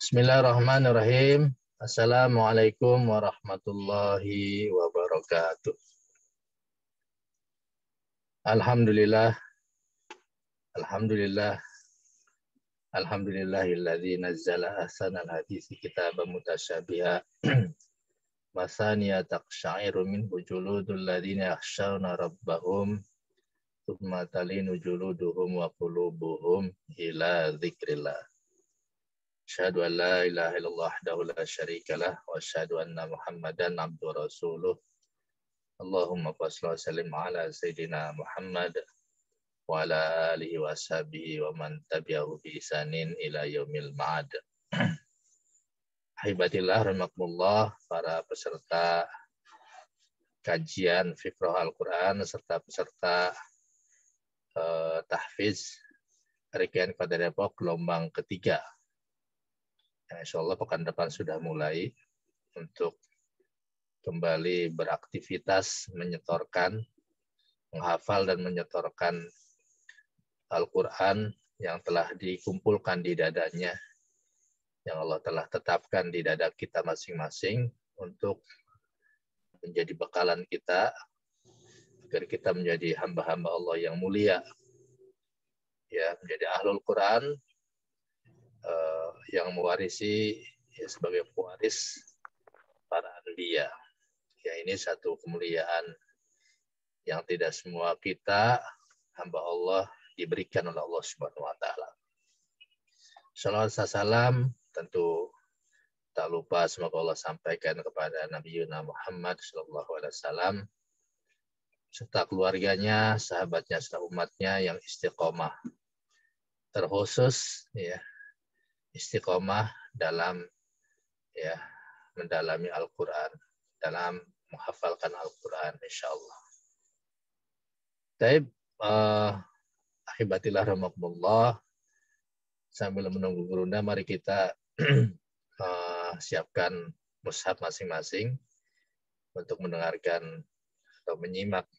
Bismillahirrahmanirrahim. Assalamualaikum warahmatullahi wabarakatuh. Alhamdulillah. Alhamdulillahilladzi nazzala ahsanal haditsi kitaban mutasyabiha. Masaniya taqsha'iru minhu juludul ladzina yakhshawna rabbahum tsumma talinu juluduhum wa qulubuhum ila dzikrillah. Asyhadu an la ilaha illallah wahdahu la syarikalah wa asyhadu anna Muhammadan abduhu wa rasuluh. Allahumma shalli wa sallim ala sayyidina Muhammad wa ala alihi wa sahbihi wa man tabi'ahu bi ihsanin ila yaumil ma'ad. Hibatillah rahimakumullah, para peserta kajian fiqh Al-Qur'an serta peserta tahfiz RKN Kota Depok gelombang ketiga. Insya Allah pekan depan sudah mulai untuk kembali beraktivitas menyetorkan, menghafal dan menyetorkan Al-Quran yang telah dikumpulkan di dadanya, yang Allah telah tetapkan di dada kita masing-masing untuk menjadi bekalan kita, agar kita menjadi hamba-hamba Allah yang mulia, ya, menjadi ahlul Quran, yang mewarisi, ya, sebagai pewaris para anbiya. Ya, ini satu kemuliaan yang tidak semua kita hamba Allah diberikan oleh Allah Subhanahu wa taala. Shalawat salam tentu tak lupa semoga Allah sampaikan kepada Nabi Muhammad sallallahu alaihi wasallam serta keluarganya, sahabatnya, serta umatnya yang istiqomah. Terkhusus, ya, istiqomah dalam, ya, mendalami Al-Quran, dalam menghafalkan Al-Quran, insyaallah. Taib, ahibatillah rahmatullah, sambil menunggu gurunda, mari kita siapkan mushaf masing-masing untuk mendengarkan atau menyimak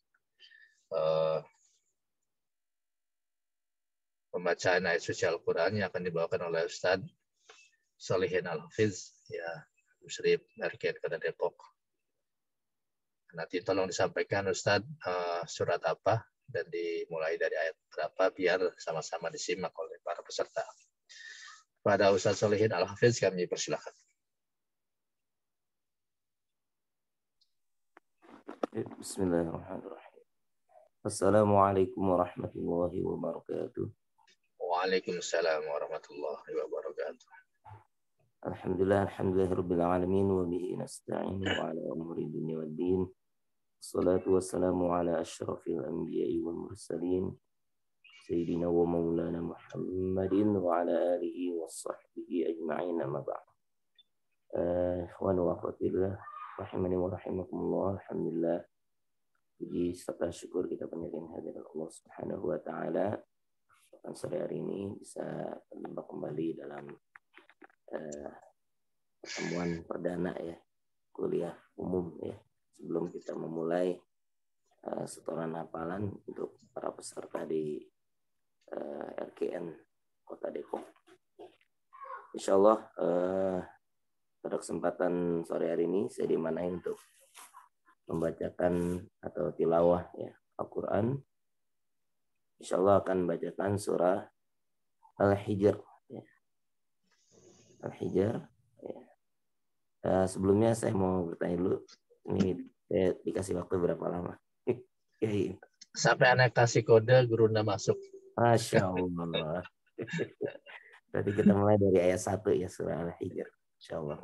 pembacaan ayat suci Al-Quran yang akan dibawakan oleh Ustaz Sholihin Al-Hafiz, ya, Musrib RKN Kota Depok. Nanti tolong disampaikan Ustaz surat apa dan dimulai dari ayat berapa biar sama-sama disimak oleh para peserta. Pada Ustaz Sholihin Al-Hafiz kami persilakan. Bismillahirrahmanirrahim. Assalamualaikum warahmatullahi wabarakatuh. Waalaikumsalam warahmatullahi wabarakatuh. Alhamdulillahirabbil alamin wa bihi nasta'in wa ala umuri dunya waddin. Wassalatu wassalamu ala asyrafil anbiya'i wal mursalin sayyidina wa maulana Muhammadin wa ala alihi washabbihi ajma'in, amma ba'd. Ikhwan wa akhwatillah rahimani wa rahimakumullah. Alhamdulillah, puji serta syukur kita panjatkan hadirat Allah Subhanahu wa taala. Sore hari ini bisa berjumpa kembali dalam pertemuan perdana, ya, kuliah umum, ya, sebelum kita memulai setoran hafalan untuk para peserta di RKN Kota Depok. Insyaallah pada kesempatan sore hari ini saya dimanahi untuk membacakan atau tilawah, ya, Al-Quran. Insyaallah akan membacakan surah Al-Hijr, ya. Al-Hijr, ya. Sebelumnya saya mau bertanya dulu, ini saya dikasih waktu berapa lama? Sampai anak kasih kode, guru anda masuk. Masya Allah. Berarti kita mulai dari ayat 1, ya, surah Al-Hijr. Insya Allah.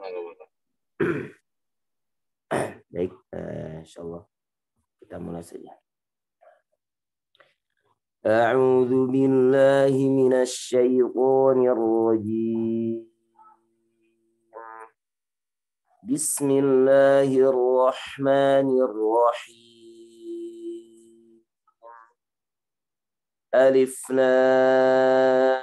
Baik, insya Allah kita mulai saja. A'udzu billahi minasy syaithanir rajim. Bismillahirrahmanirrahim. Alif Lam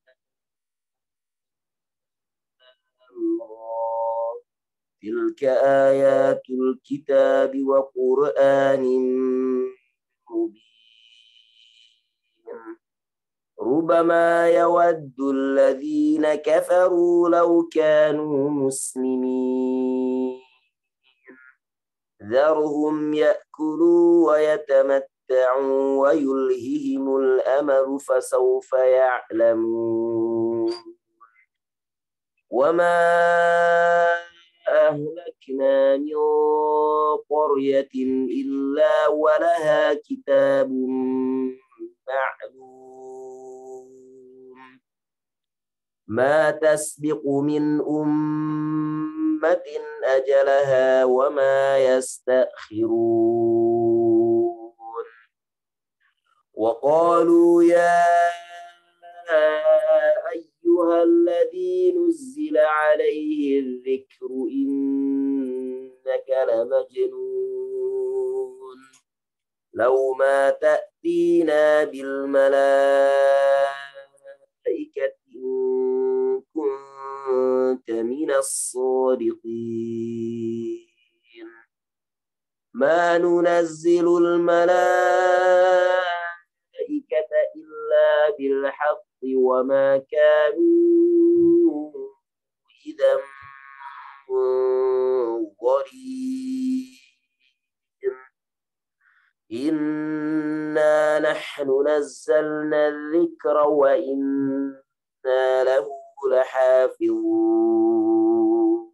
Ra. Tilka ayatul kitabi wa Qur'anin mubin. ربما يود الذين كفروا لو كانوا مسلمين ذرهم يأكلوا ويتمتعوا ويلههم الأمل فسوف يعلمون وما أهلكنا من قرية إلا ولها كتاب معلوم ما تسبق من أمة أجلها وما يستأخرون وقالوا يا أيها الذي نزل عليه الذكر إنك لمجنون لو ما تأتينا بالملائكة إن كنت من الصادقين ما ننزل الملائكة إلا بالحق وما كانوا إذا منظرين إنا نحن نزلنا الذكر وإنا له لحافظون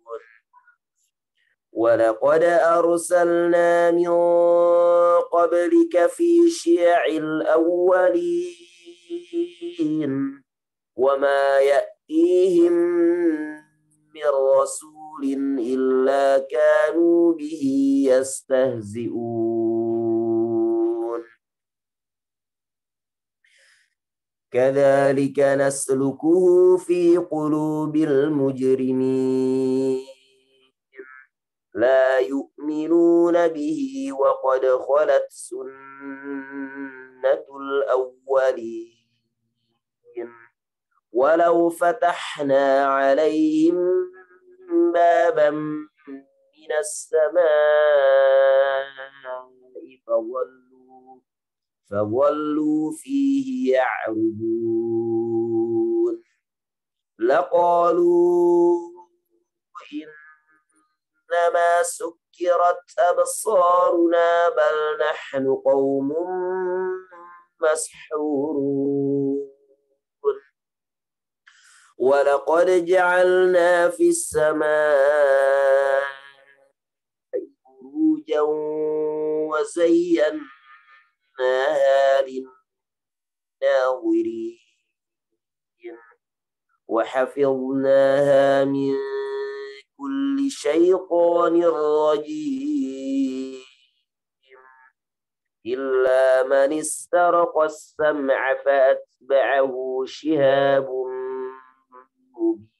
ولقد أرسلنا من قبلك في شيع الأولين وما يأتيهم من رسول إلا كانوا به يستهزئون كذلك نسلكه في قلوب المجرمين لا يؤمنون به وقد خلت سنة الأولين ولو فتحنا عليهم بابا من السماء فظلوا فيه يعرجون لقالوا إنما سكرت أبصارنا بل نحن قوم مسحورون ولقد جعلنا في السماء بروجا وزيناها للناظرين وحفظناها من كل شيطان رجيم إلا من استرق السمع فأتبعه شهاب مبين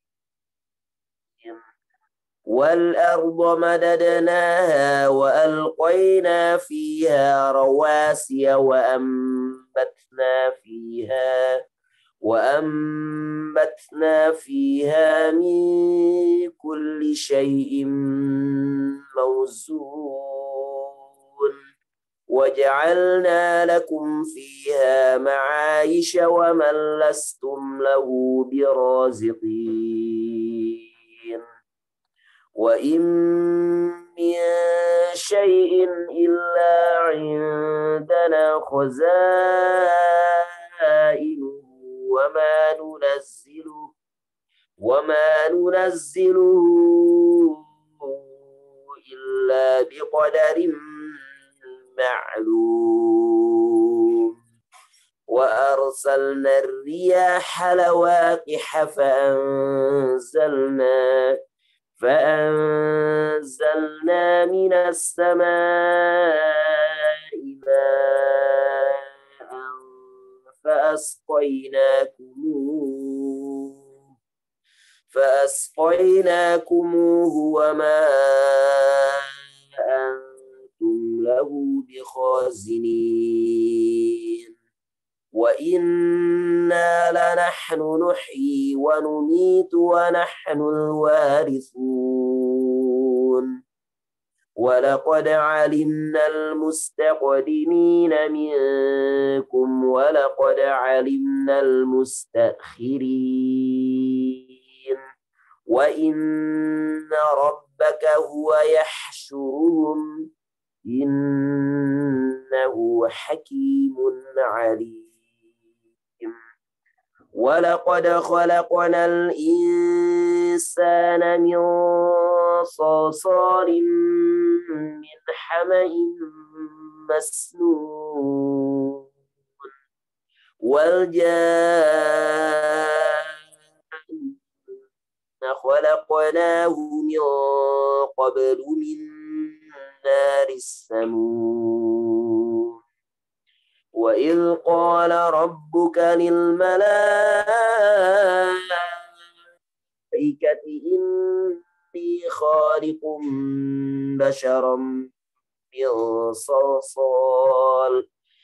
والأرض مددناها وألقينا فيها رواسي وأنبتنا فيها من كل شيء موزون وجعلنا لكم فيها معايش ومن لستم له برازقين وإن من شيء إلا عندنا خزائنه وما ننزله إلا بقدر معلوم وأرسلنا الرياح لواقح فأنزلنا من السماء ماء فأسقيناكموه وما أنتم له بخازنين وإنا لنحن نحيي ونميت ونحن الوارثون ولقد علمنا المستقدمين منكم ولقد علمنا المستأخرين وإن ربك هو يحشرهم إنه حكيم عليم ولقد خلقنا الإنسان من صلصال من حمأ مسنون والجان خلقناه من قبل من نار السموم وإذ قال ربك للملائكة إني خالق بشرا من صلصال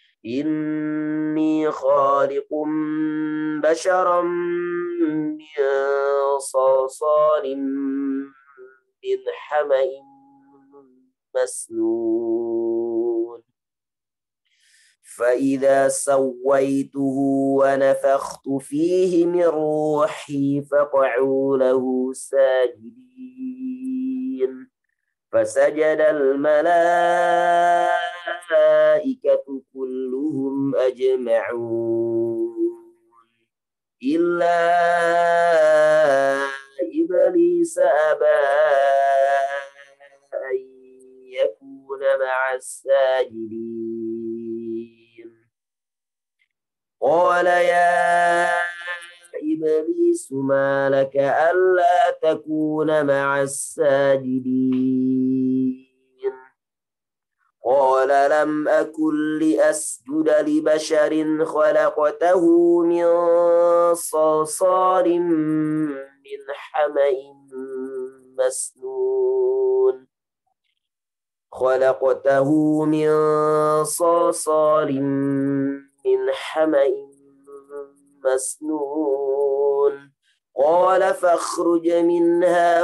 إني خالق بشرا من صلصال من حمأ مسنون فإذا سويته ونفخت فيه من روحي فقعوا له ساجدين فسجد الملائكة كلهم أجمعون إلا إبليس أبى أن يكون مع الساجدين قال يا إبليس ما لك ألا تكون مع الساجدين قال لم أكن لأسجد لبشر خلقته من صلصال من حمأ مسنون خلقته من صلصال من حمأ مسنون قال فاخرج منها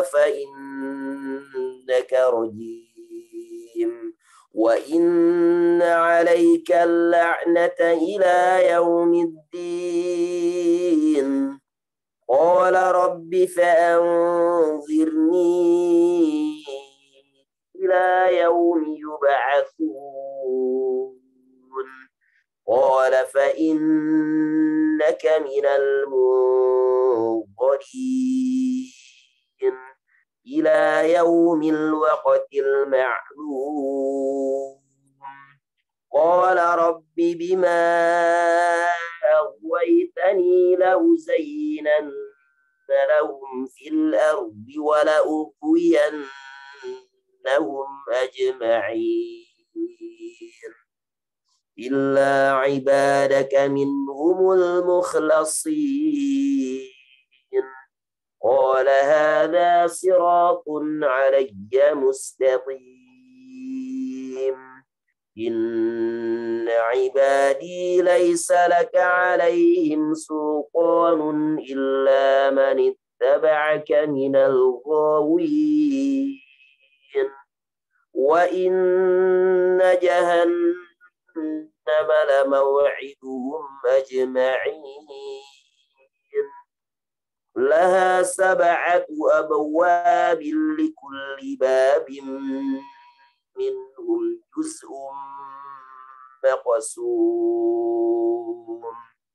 فإنك رجيم وإن عليك اللعنة إلى يوم الدين قال رب فأنظرني إلى يوم يبعثون قال فإنك من المنظرين إلى يوم الوقت المعلوم قال رب بما أغويتني لأزينن لهم في الأرض ولأغوينهم أجمعين إلا عبادك منهم المخلصين قال هذا صراط علي مستقيم إن عبادي ليس لك عليهم سلطان إلا من اتبعك من الغاوين وإن جهنم لموعدهم أجمعين لها 7 أبواب لكل باب منهم جزء مقسوم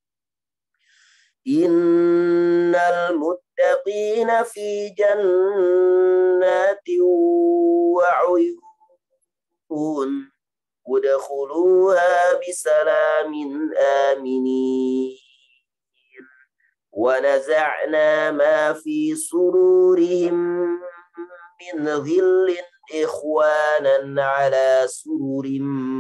إن المتقين في جنات وعيون ادخلوها بسلام آمنين ونزعنا ما في صدورهم من غل إخوانا على سرر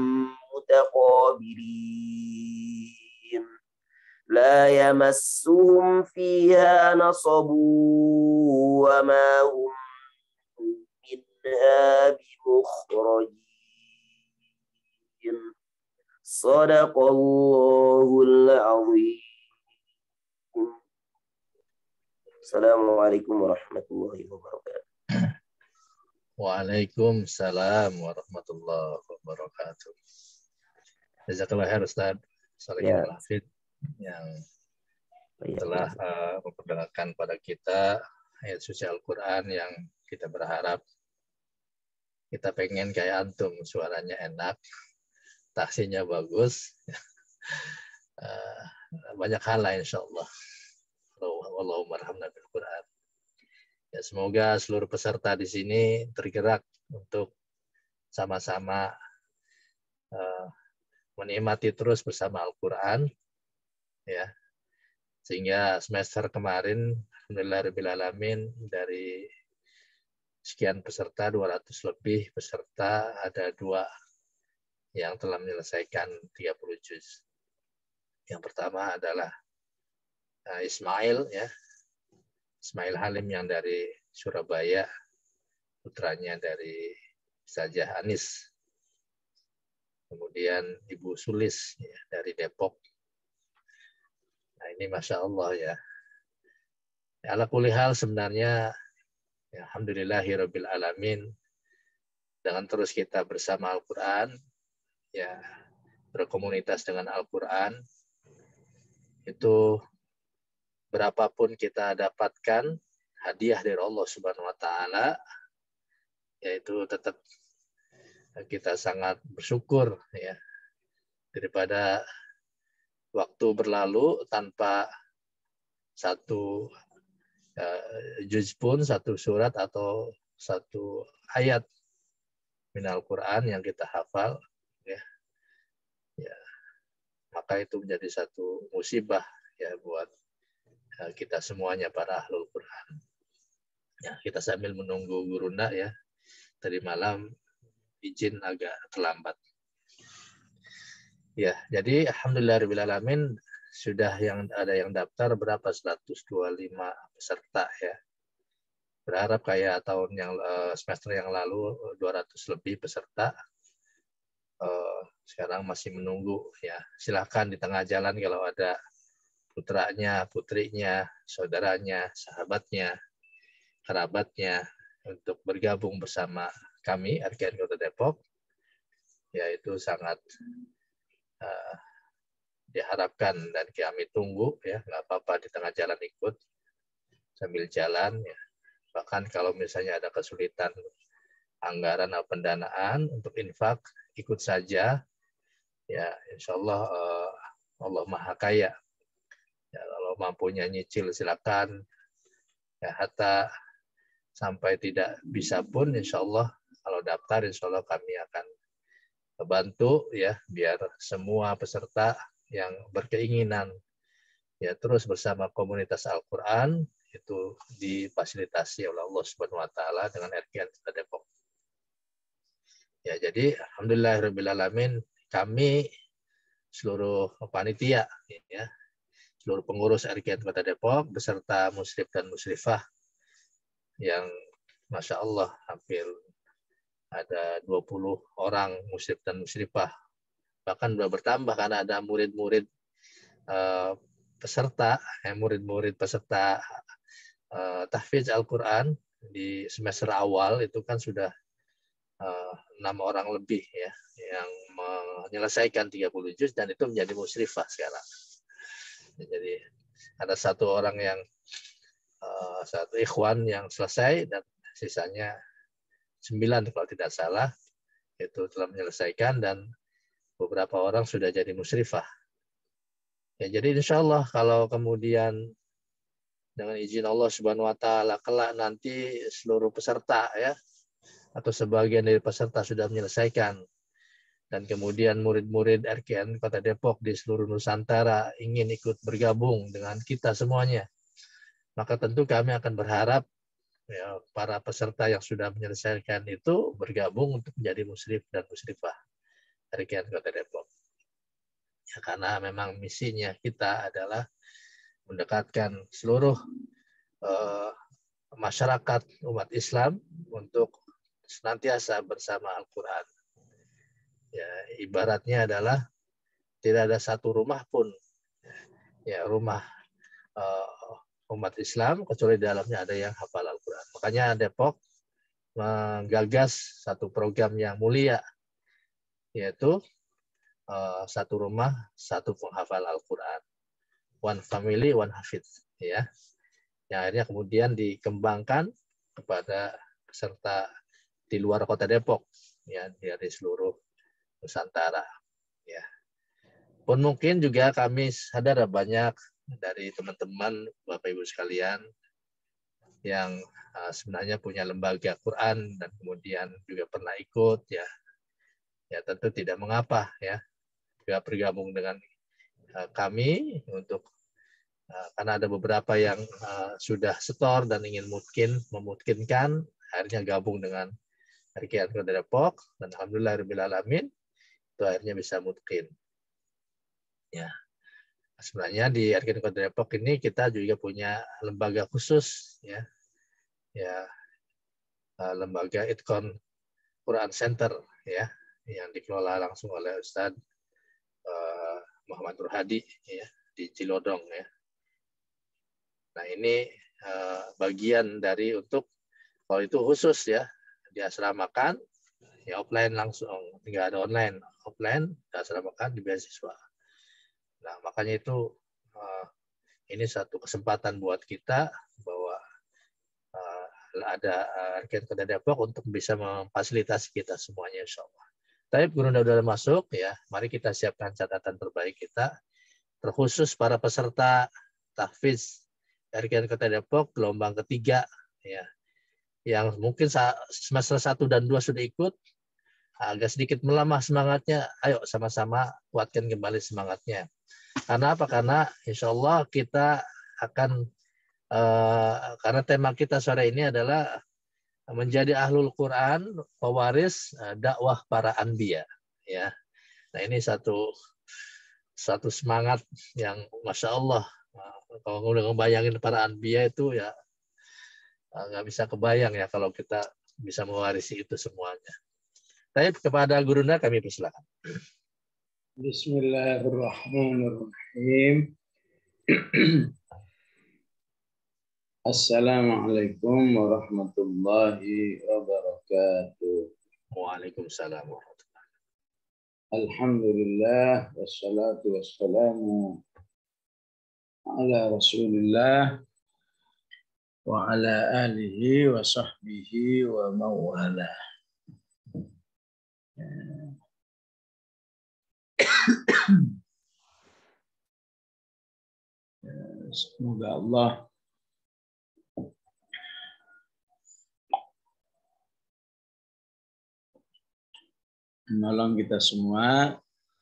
متقابلين لا يمسهم فيها نصب وما هم منها بمخرجين صدق الله العظيم. السلام عليكم ورحمة الله وبركاته. Waalaikumsalam warahmatullahi wabarakatuh. Jazakallah khair Ustaz Shalihin Ya, Al-Hafidh yang baik. telah memperdengarkan pada kita ayat suci Al-Quran yang kita berharap kita pengen kayak antum, suaranya enak, taksinya bagus, banyak hal lah insya Allah. Allahumma arhamna bil Quran. Ya, semoga seluruh peserta di sini tergerak untuk sama-sama menikmati terus bersama Al-Quran, ya, sehingga semester kemarin alhamdulillahirrahmanirrahim dari sekian peserta 200 lebih peserta ada 2 yang telah menyelesaikan 30 juz. Yang pertama adalah Ismail, ya, Ismail Halim yang dari Surabaya, putranya dari Ustazah Anis. Kemudian Ibu Sulis, ya, dari Depok. Nah, ini Masya Allah, ya. Ala kulli hal sebenarnya ya, alhamdulillahirabbil alamin, dengan terus kita bersama Al-Quran, ya, berkomunitas dengan Al-Quran, itu berapapun kita dapatkan hadiah dari Allah Subhanahu wa taala, yaitu tetap kita sangat bersyukur, ya, daripada waktu berlalu tanpa satu juz pun, satu surat atau satu ayat minal Quran yang kita hafal, ya, ya, maka itu menjadi satu musibah, ya, buat kita semuanya para ahlul Quran. Ya, kita sambil menunggu gurunda, ya, tadi malam izin agak terlambat. Ya, jadi alhamdulillahirabbil alamin sudah ada yang daftar berapa 125 peserta, ya. Berharap kayak tahun yang semester yang lalu 200 lebih peserta. Sekarang masih menunggu, ya. Silakan di tengah jalan kalau ada putranya, putrinya, saudaranya, sahabatnya, kerabatnya untuk bergabung bersama kami RKN Kota Depok, yaitu sangat diharapkan dan kami tunggu, ya, nggak apa-apa di tengah jalan ikut sambil jalan, ya. Bahkan kalau misalnya ada kesulitan anggaran atau pendanaan untuk infak, ikut saja, ya, insya Allah Allah Maha Kaya, ya, kalau mampunya nyicil silakan, ya, hatta sampai tidak bisa pun insya Allah kalau daftar insya Allah kami akan bantu, ya, biar semua peserta yang berkeinginan, ya, terus bersama komunitas Al-Quran itu difasilitasi oleh Allah Subhanahu wa taala dengan RKN Kota Depok. Ya, jadi alhamdulillahirabbil alamin kami seluruh panitia, ya, seluruh pengurus RKN Kota Depok beserta muslim dan muslimah yang Masya Allah hampir ada 20 orang muslim dan muslimah, bahkan sudah bertambah karena ada murid-murid peserta, murid-murid peserta tahfidz Al-Quran di semester awal itu kan sudah 6 orang lebih, ya, yang menyelesaikan 30 juz dan itu menjadi musyrifah sekarang. Jadi ada satu orang yang satu ikhwan yang selesai dan sisanya 9 kalau tidak salah itu telah menyelesaikan dan beberapa orang sudah jadi musyrifah. Ya, jadi insya Allah kalau kemudian dengan izin Allah Subhanahu wa taala kelak nanti seluruh peserta, ya, atau sebagian dari peserta sudah menyelesaikan dan kemudian murid-murid RKN Kota Depok di seluruh Nusantara ingin ikut bergabung dengan kita semuanya, maka tentu kami akan berharap, ya, para peserta yang sudah menyelesaikan itu bergabung untuk menjadi muslim dan muslimah RKN Kota Depok. Ya, karena memang misinya kita adalah mendekatkan seluruh masyarakat umat Islam untuk senantiasa bersama Al-Quran. Ya, ibaratnya adalah tidak ada satu rumah pun, ya, rumah umat Islam kecuali di dalamnya ada yang hafal Al-Quran. Makanya Depok menggagas satu program yang mulia, yaitu satu rumah, satu penghafal Al-Quran. One family, one hafidz. Ya. Yang akhirnya kemudian dikembangkan kepada peserta di luar kota Depok, ya, dari seluruh Nusantara. Ya. Pun mungkin juga kami sadar banyak dari teman-teman, Bapak Ibu sekalian, yang sebenarnya punya lembaga Quran dan kemudian juga pernah ikut, ya. Ya tentu tidak mengapa, ya, juga bergabung dengan kami untuk karena ada beberapa yang sudah setor dan ingin memungkinkan akhirnya gabung dengan RKN Kota Depok, dan alhamdulillahirobbilalamin itu akhirnya bisa mungkin. Ya, sebenarnya di RKN Kota Depok ini kita juga punya lembaga khusus, ya, lembaga Itkon Quran Center, ya, yang dikelola langsung oleh Ustadz Muhammad Ruhadi, ya, di Cilodong, ya. Nah ini bagian dari untuk kalau itu khusus, ya, diasramakan, ya, offline langsung, nggak ada online, offline diasramakan di beasiswa. Nah makanya itu ini satu kesempatan buat kita bahwa ada RKN Kota Depok untuk bisa memfasilitasi kita semuanya, insya Allah. Tapi guru udah masuk, ya, mari kita siapkan catatan terbaik kita, terkhusus para peserta tahfiz RKN Kota Depok gelombang ketiga, ya, yang mungkin semester 1 dan 2 sudah ikut, agak sedikit melemah semangatnya, ayo sama-sama kuatkan kembali semangatnya. Karena apa? Karena insya Allah kita akan, karena tema kita sore ini adalah menjadi ahlul Quran, pewaris dakwah para anbiya, ya. Nah ini satu semangat yang masya Allah, kalau udah ngebayangin para anbiya itu, ya, nggak bisa kebayang, ya, kalau kita bisa mewarisi itu semuanya. Tapi kepada Gurunda kami persilakan. Bismillahirrahmanirrahim. Assalamualaikum warahmatullahi wabarakatuh. Waalaikumsalam warahmatullahi wabarakatuh. Alhamdulillah wassalatu wassalamu ala Rasulillah wa ala alihi wa sahbihi wa mawala. Semoga Allah menolong kita semua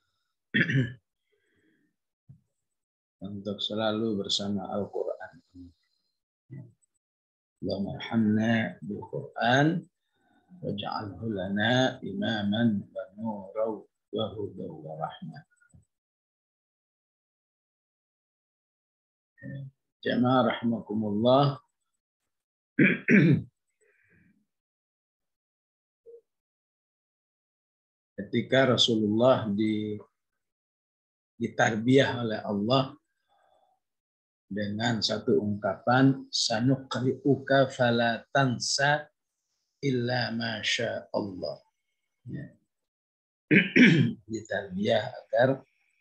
untuk selalu bersama Al-Quran. Allahumma arhamna bil Quran waj'alhu lana imaman wa nuran wa hudan wa rahmah. Jamaah rahimakumullah. Ketika Rasulullah ditarbiyah oleh Allah dengan satu ungkapan, sanuqri'uka fala tansa illa ma sya Allah. Ya. Ditarbiyah agar,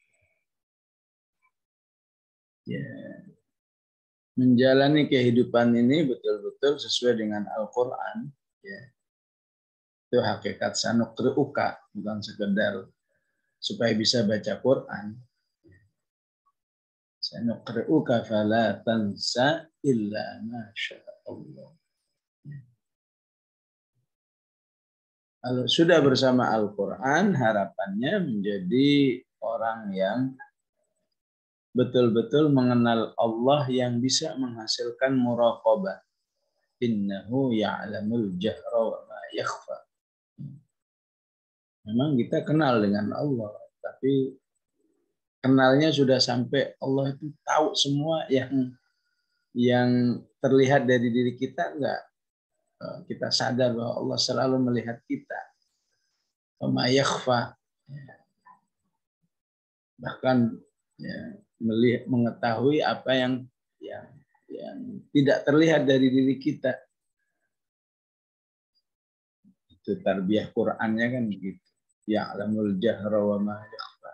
ya, menjalani kehidupan ini betul-betul sesuai dengan Al-Quran. Ya. Itu hakikat sanuqri'uka, bukan sekedar supaya bisa baca Quran. Sanuqri'uka fala tansa illa ma sya Allah. Kalau sudah bersama Al-Quran, harapannya menjadi orang yang betul-betul mengenal Allah yang bisa menghasilkan muraqabah. Innahu ya'lamul jahra wa ma yakhfa. Memang kita kenal dengan Allah, tapi kenalnya sudah sampai Allah itu tahu semua yang terlihat dari diri kita, enggak? Kita sadar bahwa Allah selalu melihat kita. Wa ma yakhfa. Bahkan, ya, mengetahui apa yang tidak terlihat dari diri kita. Itu tarbiyah Qur'annya kan begitu. Ya'lamul jahra wa ma yakhfa.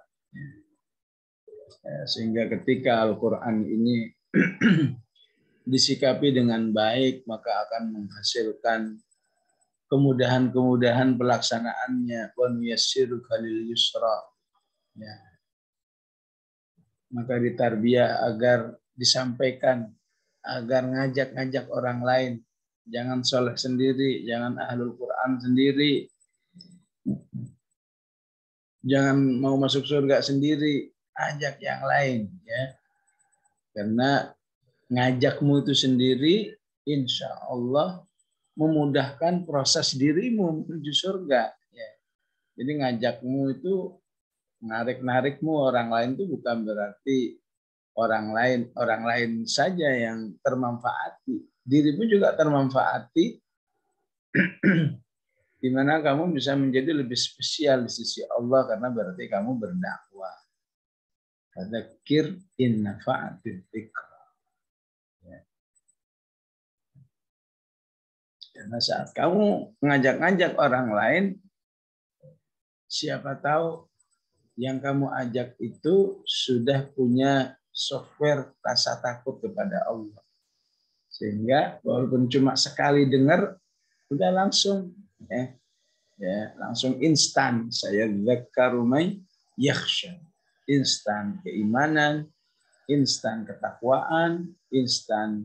Sehingga ketika Al-Qur'an ini disikapi dengan baik, maka akan menghasilkan kemudahan-kemudahan pelaksanaannya. Wa nuyassiruka lil yusra. Ya. Maka ditarbiyah agar disampaikan, agar ngajak-ngajak orang lain. Jangan soleh sendiri, jangan ahlul Quran sendiri. Jangan mau masuk surga sendiri, ajak yang lain. Ya. Karena ngajakmu itu sendiri, insya Allah memudahkan proses dirimu menuju surga. Ya. Jadi ngajakmu itu, narik-narikmu orang lain itu bukan berarti orang lain saja yang termanfaati. Dirimu juga termanfaati, di mana kamu bisa menjadi lebih spesial di sisi Allah karena berarti kamu berdakwah. Fadzakir in nafa'atil dzikra. Karena saat kamu ngajak-ngajak orang lain, siapa tahu yang kamu ajak itu sudah punya software rasa takut kepada Allah. Sehingga walaupun cuma sekali dengar, udah langsung langsung instan. Saya dzakkaru may yakhsha. Instan keimanan, instan ketakwaan, instan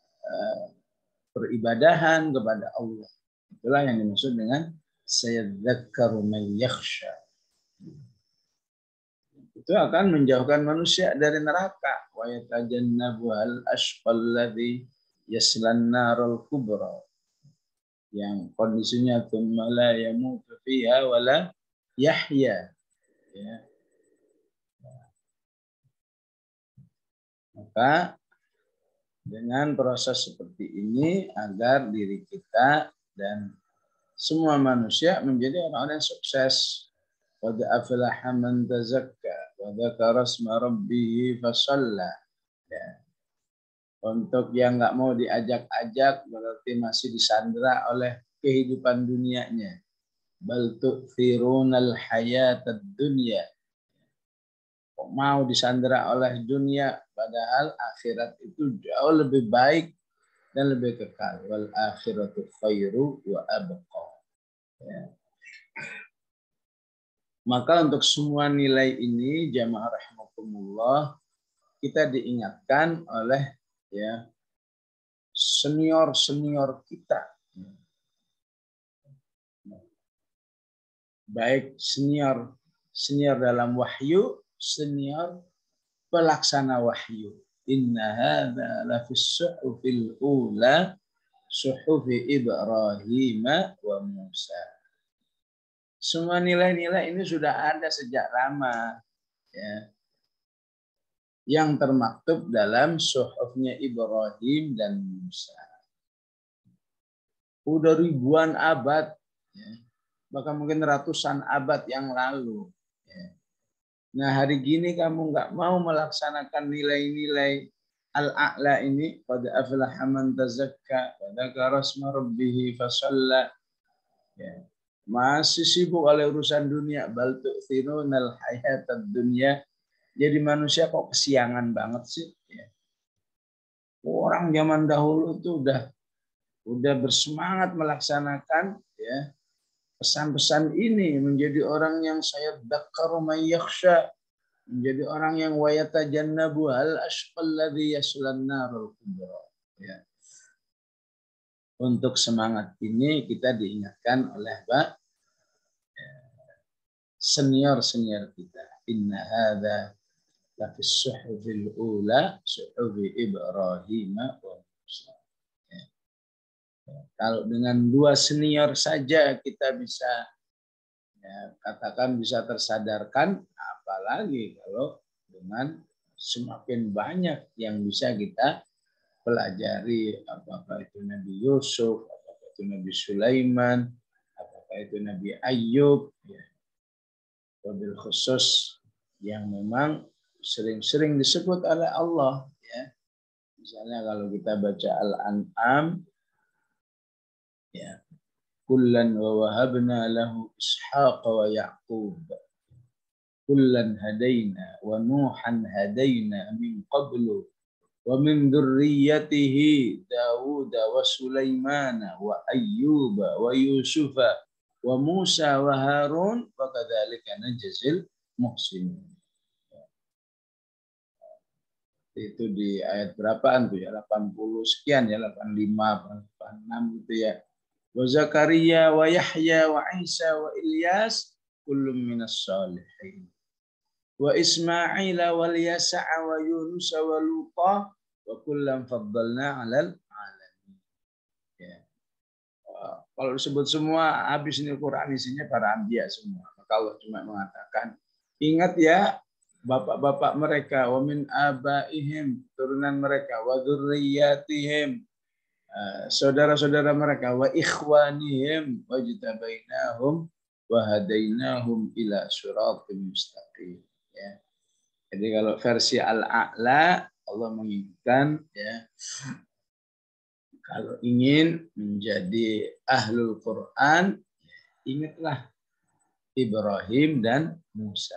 peribadahan kepada Allah. Itulah yang dimaksud dengan saya dzakkaru may yakhsha. Itu akan menjauhkan manusia dari neraka. Wa yatajannabuhal ashqal ladzi yaslan narul kubra. Yang kondisinya tsumma la yamutu fiha wa la yahya. Ya. Maka dengan proses seperti ini agar diri kita dan semua manusia menjadi orang-orang yang sukses. Qad aflaha man tazakka wa dzakara isma rabbih fasalla. Ya. Untuk yang nggak mau diajak-ajak berarti masih disandera oleh kehidupan dunianya. Bal tu'thirunal hayatad dunya. Kok mau disandera oleh dunia padahal akhirat itu jauh lebih baik dan lebih kekal. Wal akhiratu khairu wa abqa. Ya. Maka untuk semua nilai ini jamaah rahimakumullah kita diingatkan oleh senior-senior kita. Baik senior dalam wahyu, senior pelaksana wahyu. Inna hadza la fis suhufil ula suhufi Ibrahim wa Musa. Semua nilai-nilai ini sudah ada sejak lama, ya, yang termaktub dalam suhufnya Ibrahim dan Musa. Udah ribuan abad, ya, bahkan mungkin ratusan abad yang lalu. Ya. Nah hari gini kamu nggak mau melaksanakan nilai-nilai al-a'la ini, qad aflaha man tazakka wa dzakara isma rabbih fasalla. Ya. Masih sibuk oleh urusan dunia, bal tu'thirunal hayatad dunya. Jadi manusia kok kesiangan banget sih, ya. Orang zaman dahulu itu udah bersemangat melaksanakan, ya, pesan-pesan ini, menjadi orang yang saya dzakkaru may yakhsha, menjadi orang yang wayatajannabu al ashqal ladzi yaslan narul kubra. Ya. Untuk semangat ini kita diingatkan oleh senior-senior kita. Inna hadza la fis suhufil ula suhufi Ibrahim wa Musa. Ya. Kalau dengan dua senior saja kita bisa, ya, katakan bisa tersadarkan, apalagi kalau dengan semakin banyak yang bisa kita pelajari, apakah itu Nabi Yusuf, apakah itu Nabi Sulaiman, apakah itu Nabi Ayub, ya. Wabil khusus yang memang sering-sering disebut oleh Allah, ya. Misalnya kalau kita baca Al-An'am, ya, kullan wa wahabna lahu Ishaq wa Ya'qub kullan hadaina wa Nuhan hadaina min qablu wa min dzurriyyatihi Dawud wa Sulaiman wa Ayyub wa Yusuf wa Musa wa Harun wa kadzalika najzil muhsinin. Itu di ayat berapaan tuh ya? 80 sekian ya, 85, 86 gitu ya. Wa Zakaria wa Yahya wa Isa wa Ilyas kullum minas salihin. Wa Ismail wa Yasa' wa Yunus wa Luta wa kullam faddalna 'alal 'alamin. Ya. Kalau disebut semua habis ini Quran isinya para anbiya semua. Maka Allah cuma mengatakan, ingat ya bapak-bapak mereka, wa min abaihim, turunan mereka, wa dzurriyyatihim, saudara-saudara mereka, wa ikhwanihim, wa jtabainahum wa hadainahum ila siratal mustaqim. Ya. Jadi kalau versi Al-A'la Allah mengingatkan ya, kalau ingin menjadi ahlul Quran, ingatlah Ibrahim dan Musa.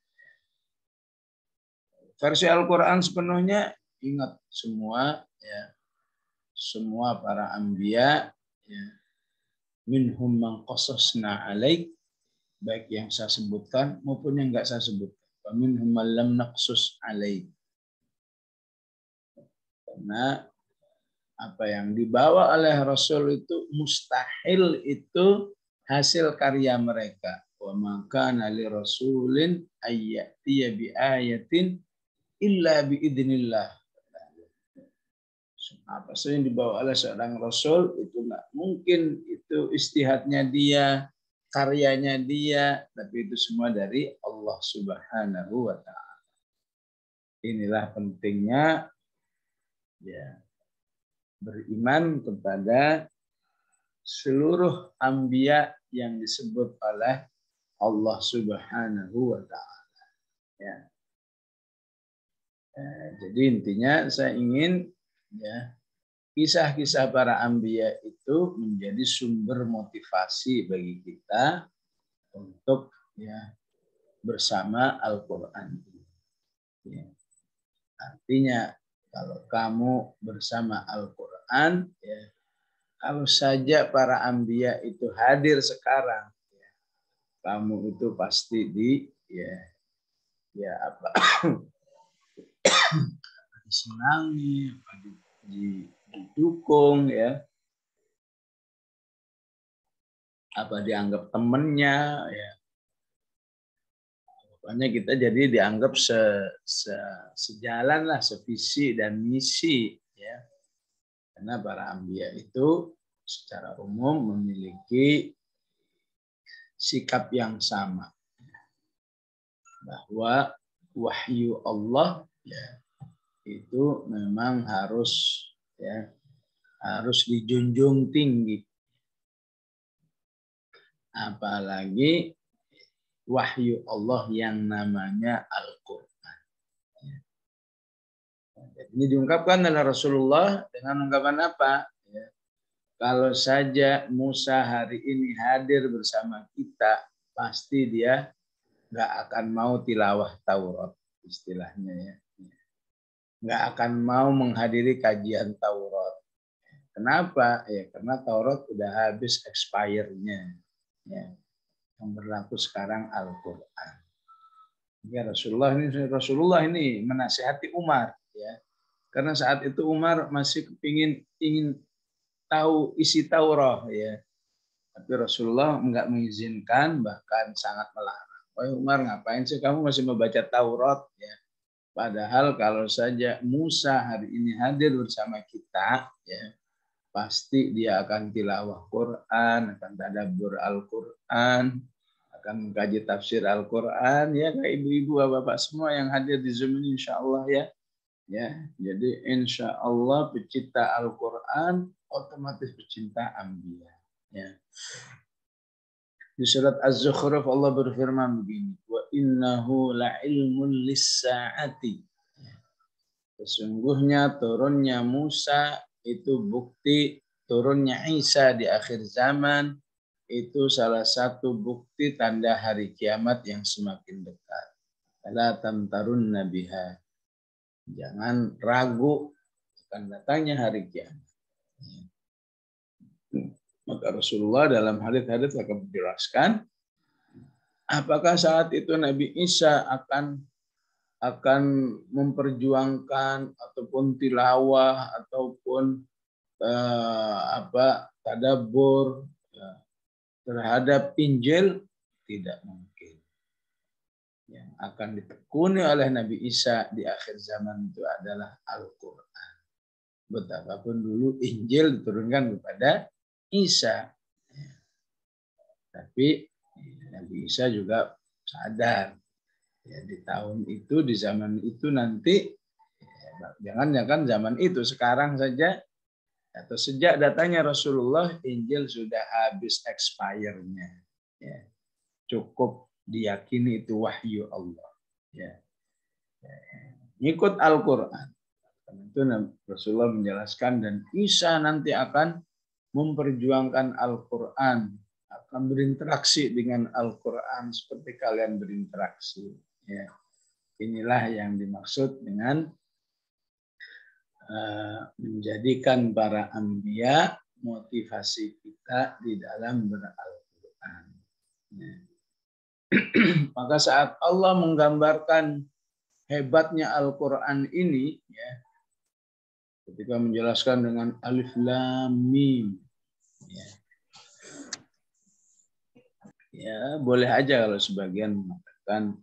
Versi Al-Quran sepenuhnya ingat semua ya, semua para anbiya ya, minhum man qasasna alaik, baik yang saya sebutkan maupun yang enggak saya sebutkan. Wa minhum man lam naqsus alaik. Karena apa yang dibawa oleh Rasul itu mustahil itu hasil karya mereka. Wa ma kana li rasulin ayyatiya bi ayatin illa bi idznillah. Apa saja yang dibawa oleh seorang rasul itu enggak mungkin itu istihadnya dia, karyanya dia, tapi itu semua dari Allah Subhanahu wa taala. Inilah pentingnya ya beriman kepada seluruh anbiya yang disebut oleh Allah Subhanahu wa taala. Ya. Jadi intinya saya ingin ya kisah-kisah para anbiya itu menjadi sumber motivasi bagi kita untuk ya bersama Al-Qur'an. Ya. Artinya kalau kamu bersama Al-Qur'an ya, kalau saja para anbiya itu hadir sekarang ya, kamu itu pasti disenangi, didukung ya, apa dianggap temennya ya, pokoknya kita jadi dianggap sejalan lah, sevisi dan misi ya, karena para anbiya itu secara umum memiliki sikap yang sama bahwa wahyu Allah ya itu memang harus dijunjung tinggi, apalagi wahyu Allah yang namanya Al-Quran. Ini diungkapkan oleh Rasulullah dengan ungkapan apa? Ya. Kalau saja Musa hari ini hadir bersama kita, pasti dia nggak akan mau tilawah Taurat, istilahnya ya. Nggak akan mau menghadiri kajian Taurat. Kenapa? Ya karena Taurat udah habis expirednya. Ya. Yang berlaku sekarang Al-Quran. Ya, Rasulullah ini menasihati Umar ya. Karena saat itu Umar masih ingin tahu isi Taurat ya. Tapi Rasulullah enggak mengizinkan, bahkan sangat melarang. Wahai Umar, ngapain sih kamu masih membaca Taurat ya? Padahal kalau saja Musa hari ini hadir bersama kita ya, pasti dia akan tilawah Quran, akan tadabbur Al-Quran, akan mengkaji tafsir Al-Quran ya, kayak ibu-ibu, bapak semua yang hadir di Zoom ini insyaallah ya. Ya, jadi insyaallah pecinta Al-Quran otomatis pecinta anbiya ya. Di surat Az-Zukhruf Allah berfirman begini, wa innahu la'ilmun lis-sa'ati. Sesungguhnya turunnya Musa itu bukti turunnya Isa di akhir zaman itu salah satu bukti tanda hari kiamat yang semakin dekat. La tamtarun nabiha. Jangan ragu akan datangnya hari kiamat. Maka Rasulullah dalam hadits-hadits akan menjelaskan apakah saat itu Nabi Isa akan memperjuangkan ataupun tilawah ataupun tadabbur terhadap Injil, tidak mungkin. Yang akan ditekuni oleh Nabi Isa di akhir zaman itu adalah Al-Quran. Betapapun dulu Injil diturunkan kepada Isa. Tapi Nabi Isa juga sadar ya, di tahun itu, di zaman itu nanti, jangan zaman itu, sekarang saja atau sejak datangnya Rasulullah, Injil sudah habis expirednya. Ya. Cukup diyakini itu wahyu Allah. Ya. Ngikut Al-Quran. Itu Rasulullah menjelaskan, dan Isa nanti akan memperjuangkan Al-Quran, akan berinteraksi dengan Al-Quran seperti kalian berinteraksi. Ya. Inilah yang dimaksud dengan menjadikan para anbiya motivasi kita di dalam ber-Al-Quran. Ya. Maka saat Allah menggambarkan hebatnya Al-Quran ini, ya, ketika menjelaskan dengan alif lam mim, ya boleh aja kalau sebagian mengatakan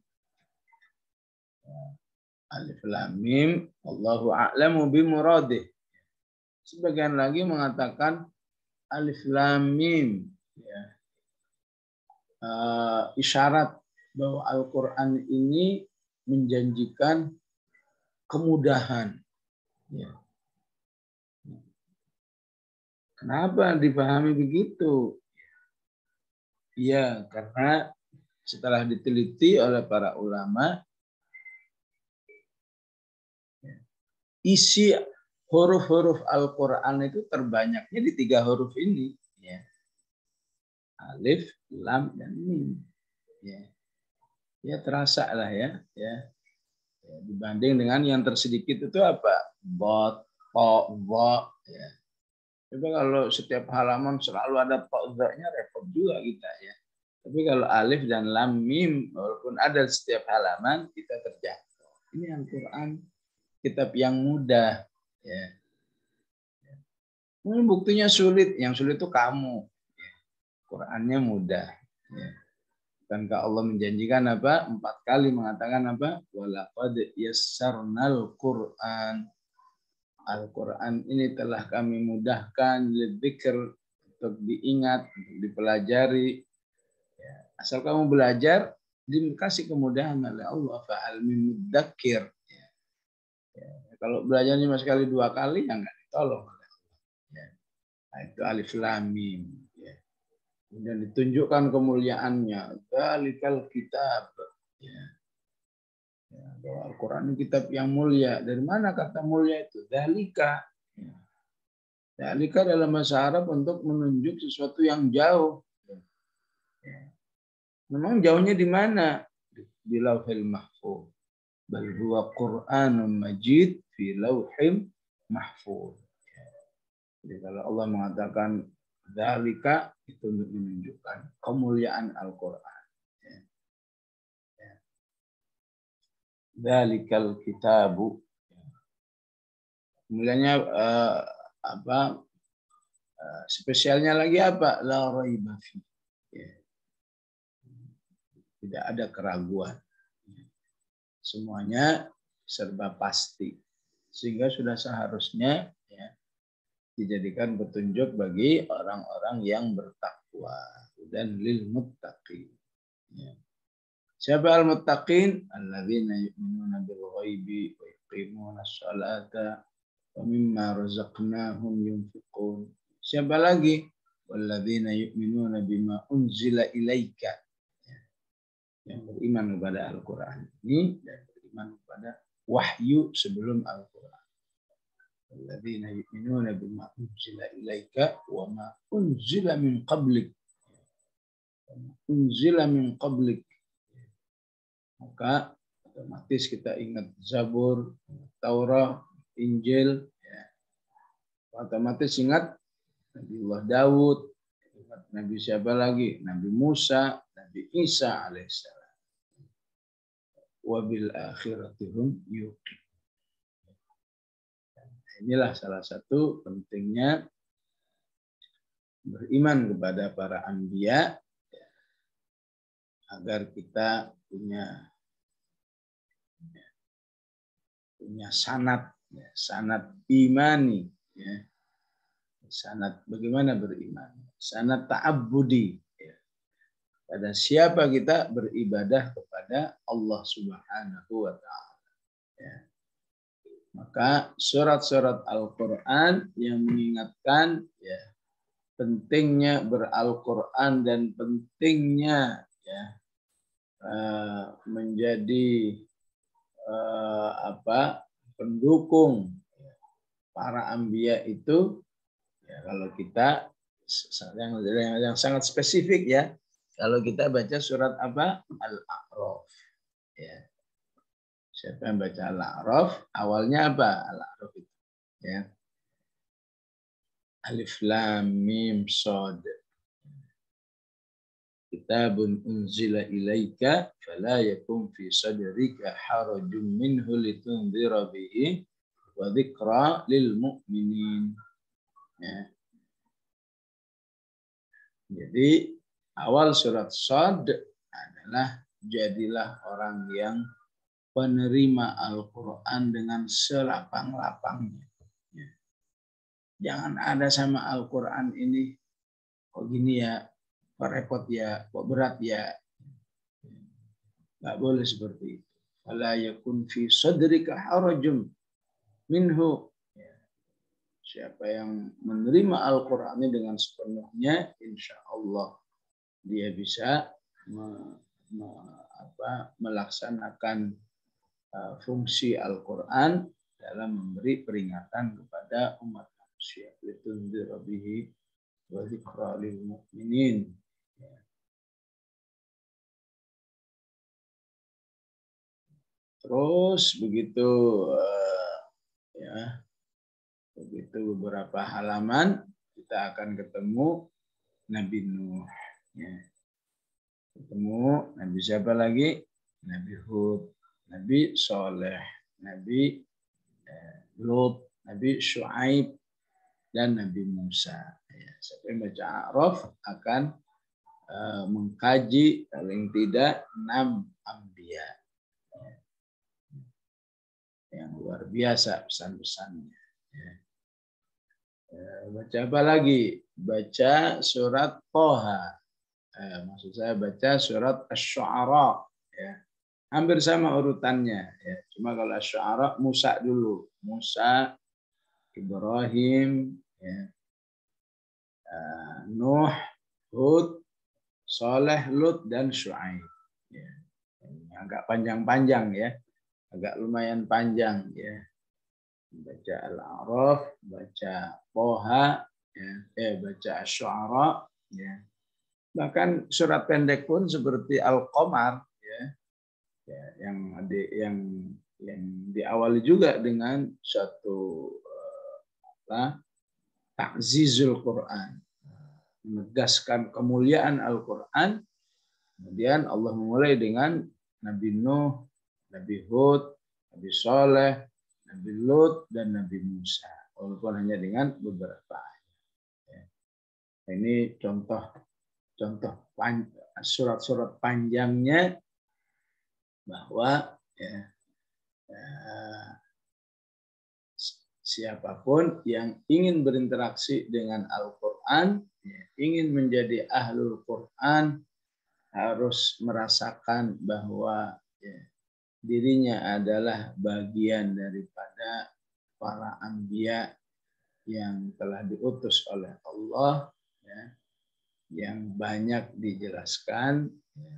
alif lam mim Allahu a'lamu bimuradih. Sebagian lagi mengatakan alif lam mim, ya, isyarat bahwa Al-Quran ini menjanjikan kemudahan. Ya. Kenapa dipahami begitu? Ya, karena setelah diteliti oleh para ulama, isi huruf-huruf Al-Quran itu terbanyaknya di 3 huruf ini. Ya. Alif, lam, dan mim. Ya, ya terasa lah ya. Ya. Dibanding dengan yang tersedikit itu apa? Bot, po, bo. Ya. Tapi kalau setiap halaman selalu ada po-nya, repot juga kita ya. Tapi kalau alif dan lam, mim, walaupun ada setiap halaman, kita terjangkau. Ini Al-Quran, kitab yang mudah. Ya. Mungkin buktinya sulit. Yang sulit itu kamu. Ya. Qurannya mudah. Ya. Bukankah Allah menjanjikan apa? 4 kali mengatakan apa? Walaqad yassarnal Qur'an. Al-Quran ini telah kami mudahkan lidzikr, untuk diingat, untuk dipelajari. Ya. Asal kamu belajar, dikasih kemudahan oleh Allah. Fa'al min mudzakir. Ya. Ya. Kalau belajar cuma sekali 2 kali, ya nggak ditolong oleh Allah. Ya. Nah, itu alif lam mim. Ya. Kemudian ditunjukkan kemuliaannya. Dzalikal kitab. Ya. Ya, bahwa Al-Quran ini kitab yang mulia. Dari mana kata mulia itu? Dzalika. Ya. Dzalika dalam bahasa Arab untuk menunjuk sesuatu yang jauh. Ya. Memang jauhnya di mana? Di Lauhil Mahfuz. Bal huwa Qur'anun Majid fi Lauhim Mahfuz. Ya. Jadi kalau Allah mengatakan dzalika, itu untuk menunjukkan kemuliaan Al-Quran. Dzalikal kitabu. Kemudiannya spesialnya lagi apa? La raiba fi. Ya. Tidak ada keraguan. Semuanya serba pasti. Sehingga sudah seharusnya ya, dijadikan petunjuk bagi orang-orang yang bertakwa dan lil muttaqin. Ya. Siapa al-muttaqin? Alladzina yu'minuna bil ghaibi wa yuqimuna sholata wa mimma razaqnahum yunfiqun. Siapa lagi? Walladzina yu'minuna bima unzila ilaika. Yang beriman kepada Al-Quran ini dan beriman kepada wahyu sebelum Al-Quran. Walladzina yu'minuna bima unzila ilaika wa ma unzila min qablik. unzila min qablik. Maka otomatis kita ingat Zabur, Taurat, Injil, ya. Otomatis ingat Nabiullah Daud, ingat Nabi siapa lagi? Nabi Musa, Nabi Isa alaihissalam. Wabil akhiratihum yuqin. Inilah salah satu pentingnya beriman kepada para anbiya, agar kita punya sanad, sanad imani, ya. Sanad bagaimana beriman, sanad ta'abbudi, ya. Pada siapa kita beribadah kepada Allah Subhanahu wa Ta'ala, ya. Maka surat-surat Al-Quran yang mengingatkan, ya, pentingnya beral-Quran dan pentingnya, ya, menjadi pendukung para anbiya itu, ya, kalau kita yang sangat spesifik, ya, kalau kita baca surat apa? Al-A'raf, ya. Siapa yang baca Al-A'raf, awalnya apa? Al-A'raf itu, ya. Alif Lam Mim Shad. Kitabun unzila ilaika fala yakun fi sadrika harajun minhu litunzira bihi wa dzikra lil mu'minin. Ya. Jadi awal surat Shad adalah jadilah orang yang penerima Al-Quran dengan selapang-lapangnya. Ya. Jangan ada sama Al-Quran ini, kok gini ya, kok repot ya, kok berat ya. Nggak boleh seperti itu. Fala yakun fi sadrika harajum minhu. Siapa yang menerima Al-Quran ini dengan sepenuhnya, insya Allah dia bisa melaksanakan fungsi Al-Quran dalam memberi peringatan kepada umat manusia. Litunzira bihi wa dzikra lil mu'minin. Terus begitu begitu beberapa halaman kita akan ketemu Nabi Nuh. Ya. Ketemu Nabi siapa lagi? Nabi Hud, Nabi Saleh, Nabi Lut, Nabi Syuaib, dan Nabi Musa. Ya. Siapa yang baca A'raf akan mengkaji paling tidak 6 anbiya. Yang luar biasa pesan-pesannya. Ya. Baca apa lagi? Baca surat Toha. Maksud saya baca surat Asy-Syu'ara. Ya. Hampir sama urutannya. Ya. Cuma kalau Asy-Syu'ara Musa dulu. Musa, Ibrahim, ya. Nuh, Hud, Saleh, Lut, dan Syuaib. Ya. Ini agak panjang-panjang, ya. Agak lumayan panjang, ya. Baca Al-A'raf, baca Toha, ya, baca Asy-Syu'ara, ya. Bahkan surat pendek pun seperti Al-Qamar, ya, yang diawali juga dengan satu ta'zizul Quran, menegaskan kemuliaan Al-Quran. Kemudian Allah memulai dengan Nabi Nuh, Nabi Hud, Nabi Saleh, Nabi Lut, dan Nabi Musa. Walaupun hanya dengan beberapa ayat. Ya. Ini contoh surat-surat panjangnya bahwa, ya, siapapun yang ingin berinteraksi dengan Al-Quran, ya, ingin menjadi ahlul Quran, harus merasakan bahwa, ya, dirinya adalah bagian daripada para anbiya yang telah diutus oleh Allah, ya, yang banyak dijelaskan, ya,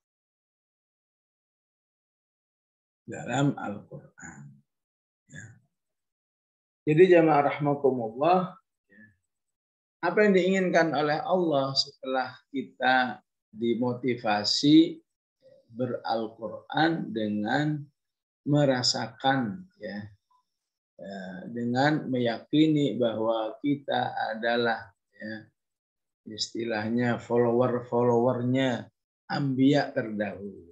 dalam Al-Quran. Ya. Jadi jamaah rahmakumullah, ya, apa yang diinginkan oleh Allah setelah kita dimotivasi beral-Quran dengan merasakan, ya, dengan meyakini bahwa kita adalah, ya, istilahnya follower-followernya Anbiya terdahulu.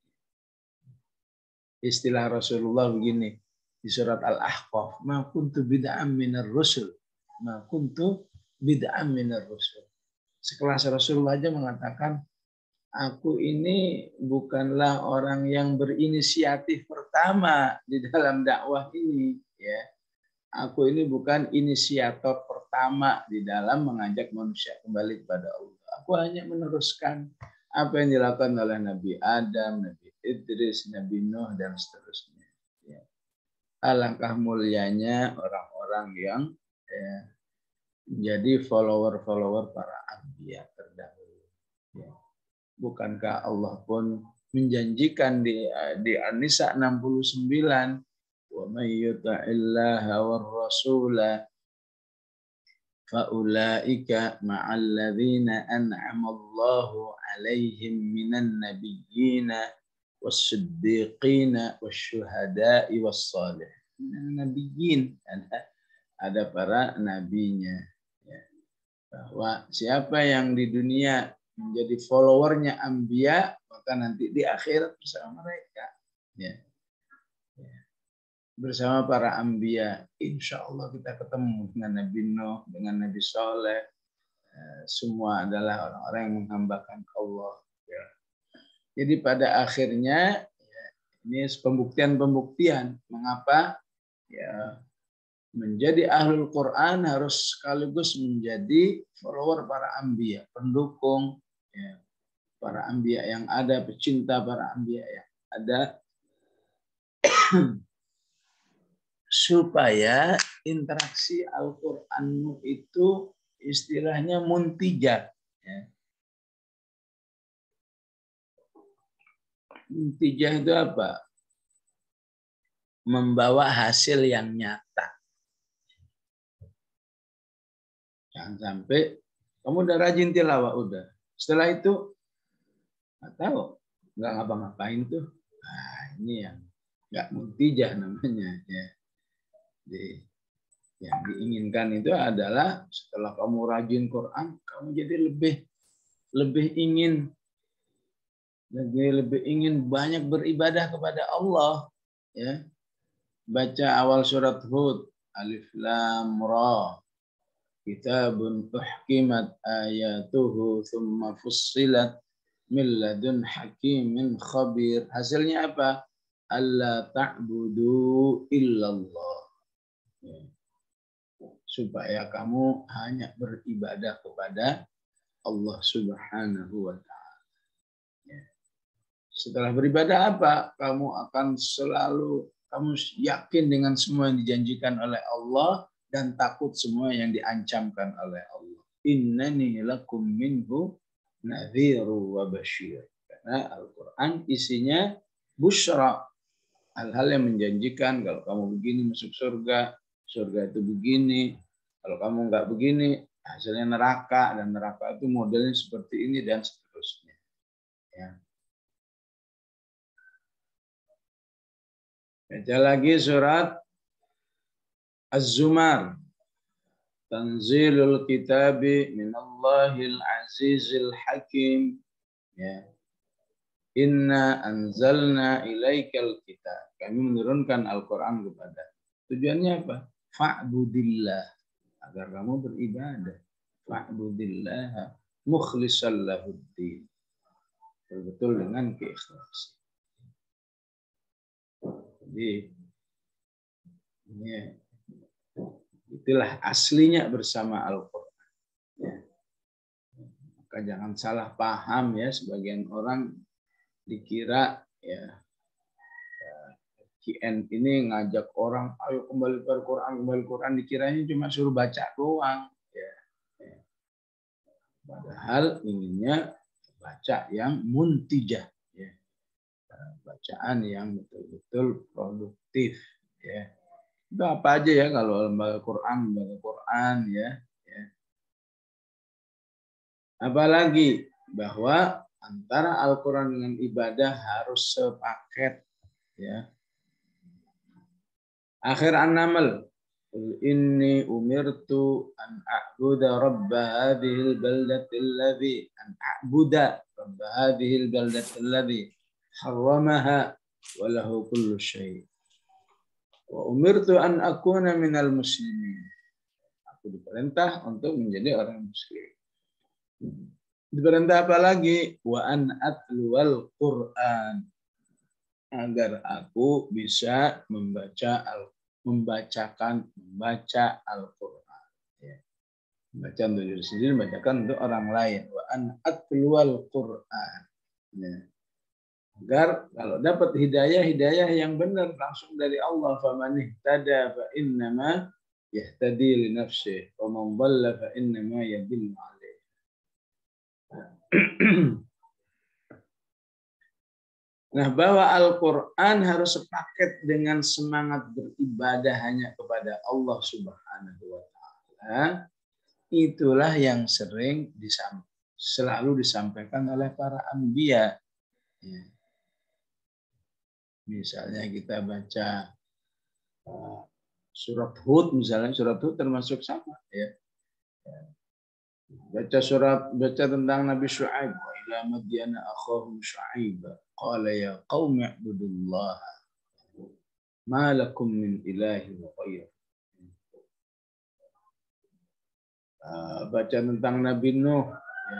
Istilah Rasulullah begini di surat Al-Ahqaf, ma kuntu bid'am minar rusul, ma kuntu bid'am minar rusul. Sekelas Rasulullah aja mengatakan, aku ini bukanlah orang yang berinisiatif pertama di dalam dakwah ini, ya. Aku ini bukan inisiator pertama di dalam mengajak manusia kembali kepada Allah. Aku hanya meneruskan apa yang dilakukan oleh Nabi Adam, Nabi Idris, Nabi Nuh, dan seterusnya. Ya. Alangkah mulianya orang-orang yang, ya, menjadi follower-follower para anbiya terdahulu. Ya. Bukankah Allah pun menjanjikan di An-Nisa 69, wa may yuti'illaha war rasula fa ulaika ma'al ladzina an'ama Allahu 'alaihim minan nabiyyina was-siddiqina wasyuhada'i was-shalihin. Nabiyyin, ada para nabinya, ya. Bahwa siapa yang di dunia menjadi followernya Anbiya, maka nanti di akhirat bersama mereka, ya. Bersama para Anbiya, insya Allah kita ketemu dengan Nabi Nuh, dengan Nabi Saleh. Semua adalah orang-orang yang menghambakan Allah, ya. Jadi pada akhirnya, ya, ini pembuktian mengapa, ya, menjadi ahlul Quran harus sekaligus menjadi follower para Anbiya, pendukung, ya, para Anbiya yang ada, pecinta para Anbiya yang ada, supaya interaksi Al-Quranmu itu istilahnya muntijah. Ya. Muntijah itu apa? Membawa hasil yang nyata. Jangan sampai kamu udah rajin tilawah, udah. Setelah itu nggak tahu, nggak ngapa-ngapain tuh. Nah, ini yang nggak muntijah namanya, ya. Jadi, yang diinginkan itu adalah setelah kamu rajin Quran, kamu jadi lebih ingin banyak beribadah kepada Allah, ya. Baca awal surat Hud, Alif Lam Ra, kitabun uhkimat ayatuhu thumma fussilat min ladun hakimin khabir. Hasilnya apa? Alla ta'budu illallah. Ya. Supaya kamu hanya beribadah kepada Allah Subhanahu wa ta'ala. Ya. Setelah beribadah apa? Kamu akan selalu, kamu yakin dengan semua yang dijanjikan oleh Allah dan takut semua yang diancamkan oleh Allah. Innani lakum minhu nadhiru wa basyir. Karena Al-Quran isinya busyra, hal-hal yang menjanjikan kalau kamu begini masuk surga, surga itu begini, kalau kamu nggak begini hasilnya neraka, dan neraka itu modelnya seperti ini dan seterusnya. Ya. Baca lagi surat Az-Zumar. Tanzilul kitabi minallahil azizil hakim. Ya. Inna anzalna ilaikal kitab. Kami menurunkan Al-Quran kepada. Tujuannya apa? Fa'budillah. Agar kamu beribadah. Fa'budillah mukhlishan lahuddin. Betul dengan keikhlasan. Jadi ini itulah aslinya bersama Al-Quran. Ya. Maka jangan salah paham, ya, sebagian orang dikira, ya, KN ini ngajak orang ayo kembali ke Quran, dikiranya cuma suruh baca doang, ya. Ya. Padahal inginnya baca yang muntijah, ya. Bacaan yang betul-betul produktif, ya. Itu apa aja, ya, kalau lembaga Quran, ya. Ya. Apalagi bahwa antara Al-Quran dengan ibadah harus sepaket. Ya. Akhir An-Naml. Inni umirtu an a'buda rabba hadhil baldatil ladzi an a'buda rabba hadhil baldatil ladzi harramaha wa lahu kullu syai'. Wa umirtu an akuna minal muslimin. Aku diperintah untuk menjadi orang muslim. Diperintah apa lagi? Wa an atluwal Qur'an. Agar aku bisa membaca Al-Quran. Ya. Membaca untuk diri sendiri, membacakan untuk orang lain. Wa an atluwal Qur'an. Ya. Agar kalau dapat hidayah yang benar langsung dari Allah. Faman ihtada fa innama yahtadi li nafsihi wa man dhalla fa innama yadhillu alaihi. Nah, bahwa Al-Quran harus sepaket dengan semangat beribadah hanya kepada Allah Subhanahu wa Ta'ala. Itulah yang selalu disampaikan oleh para anbiya. Ya. Misalnya kita baca surat Hud, misalnya surat Hud termasuk sama. Ya. Baca tentang Nabi Syu'aib. Wa ila madyana akhahum Syu'aib. Qala ya qaumi i'budullaha ma lakum min ilahin ghairuh. Baca tentang Nabi Nuh. Ya.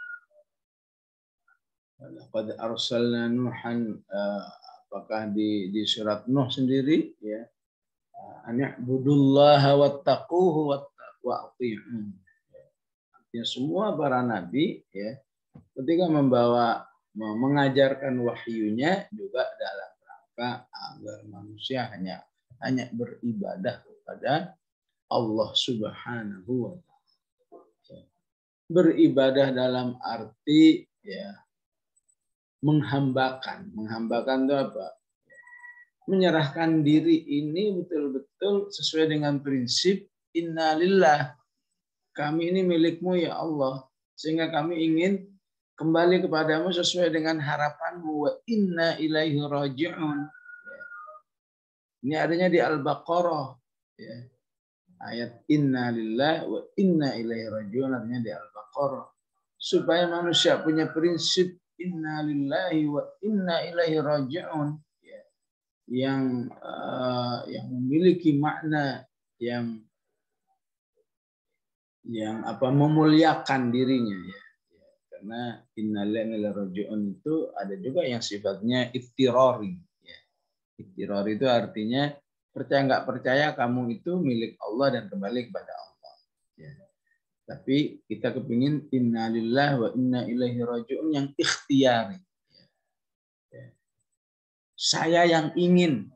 Laqad arsalna Nuhan, apakah di surat Nuh sendiri, ya. An i'budullaha wattaquhu wa'ti'un. Ya, semua para nabi, ya, ketika mengajarkan wahyunya juga dalam rangka agar manusia hanya beribadah kepada Allah Subhanahu wa Ta'ala. Beribadah dalam arti, ya, menghambakan. Menghambakan itu apa? Menyerahkan diri ini betul-betul sesuai dengan prinsip innalillah. Kami ini milikmu ya Allah. Sehingga kami ingin kembali kepadamu sesuai dengan harapanmu. Wa inna ilaihi raji'un. Ini adanya di Al-Baqarah. Ya. Ayat inna lillah wa inna ilaihi raji'un artinya di Al-Baqarah. Supaya manusia punya prinsip inna lillahi wa inna ilaihi raji'un. Ya. Yang memiliki makna yang memuliakan dirinya, ya. Karena innalillahi wa inna ilaihi raji'un itu ada juga yang sifatnya ittirari, ya. Ittirari itu artinya percaya nggak percaya kamu itu milik Allah dan kembali kepada Allah, ya. Tapi kita kepingin innalillahi wa inna ilaihi raji'un yang ikhtiyari, ya. Ya. Saya yang ingin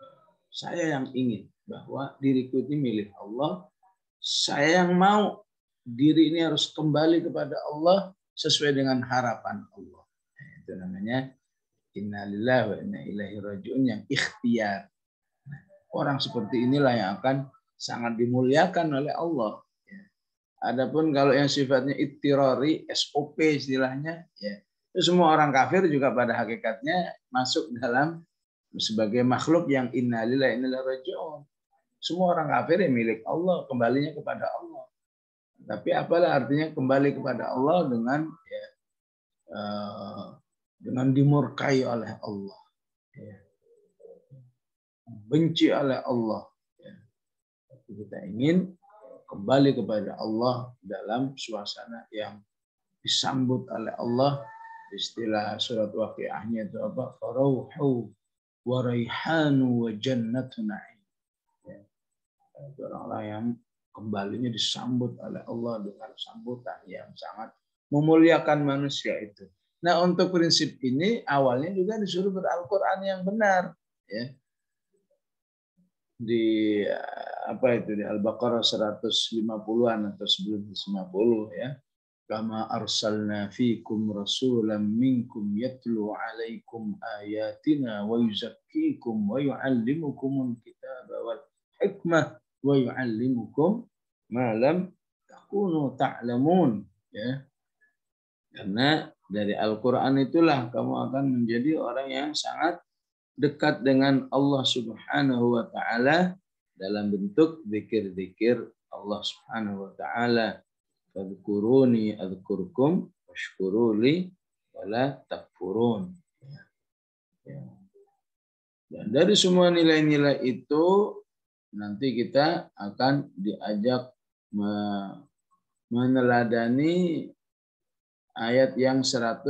bahwa diriku ini milik Allah. Saya yang mau diri ini harus kembali kepada Allah sesuai dengan harapan Allah. Itu namanya innalillahi wa inna ilaihi raji'un yang ikhtiar. Orang seperti inilah yang akan sangat dimuliakan oleh Allah. Adapun kalau yang sifatnya ittirari, SOP istilahnya, ya, itu semua orang kafir juga pada hakikatnya masuk dalam sebagai makhluk yang innalillahi wa inna ilaihi raji'un. Semua orang kafir yang milik Allah, kembalinya kepada Allah. Tapi apalah artinya kembali kepada Allah dengan dimurkai oleh Allah, ya. Benci oleh Allah, ya. Tapi kita ingin kembali kepada Allah dalam suasana yang disambut oleh Allah. Istilah surat Waqi'ahnya itu apa? Farauhu wa raihanu wa jannatu na'im. Orang-orang yang kembalinya disambut oleh Allah dengan sambutan yang sangat memuliakan manusia itu. Nah, untuk prinsip ini awalnya juga disuruh ber-Al-Quran yang benar, ya. Di di Al-Baqarah 150-an atau sebelum 150, ya. Kama arsalna fikum rasulan minkum yatlu alaikum ayatina wa yuzakkikum wa yu'allimukumul kitaba wal hikmah wa yu'allimukum ma lam takunu ta'lamun, ya. Karena Dari Al-Quran itulah kamu akan menjadi orang yang sangat dekat dengan Allah Subhanahu wa Ta'ala dalam bentuk zikir-zikir Allah Subhanahu wa Ta'ala. Fadhkuruni adzkurkum washkuruli wala takfurun. Dan dari semua nilai-nilai itu nanti kita akan diajak meneladani ayat yang 158.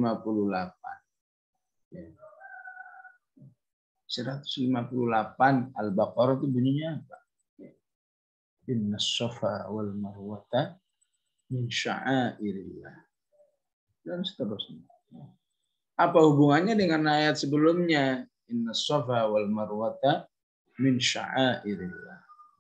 158 Al-Baqarah itu bunyinya apa? Inna safa wal marwata min sya'airillah. Dan seterusnya. Apa hubungannya dengan ayat sebelumnya? Inna safa wal marwata min sya'airillah.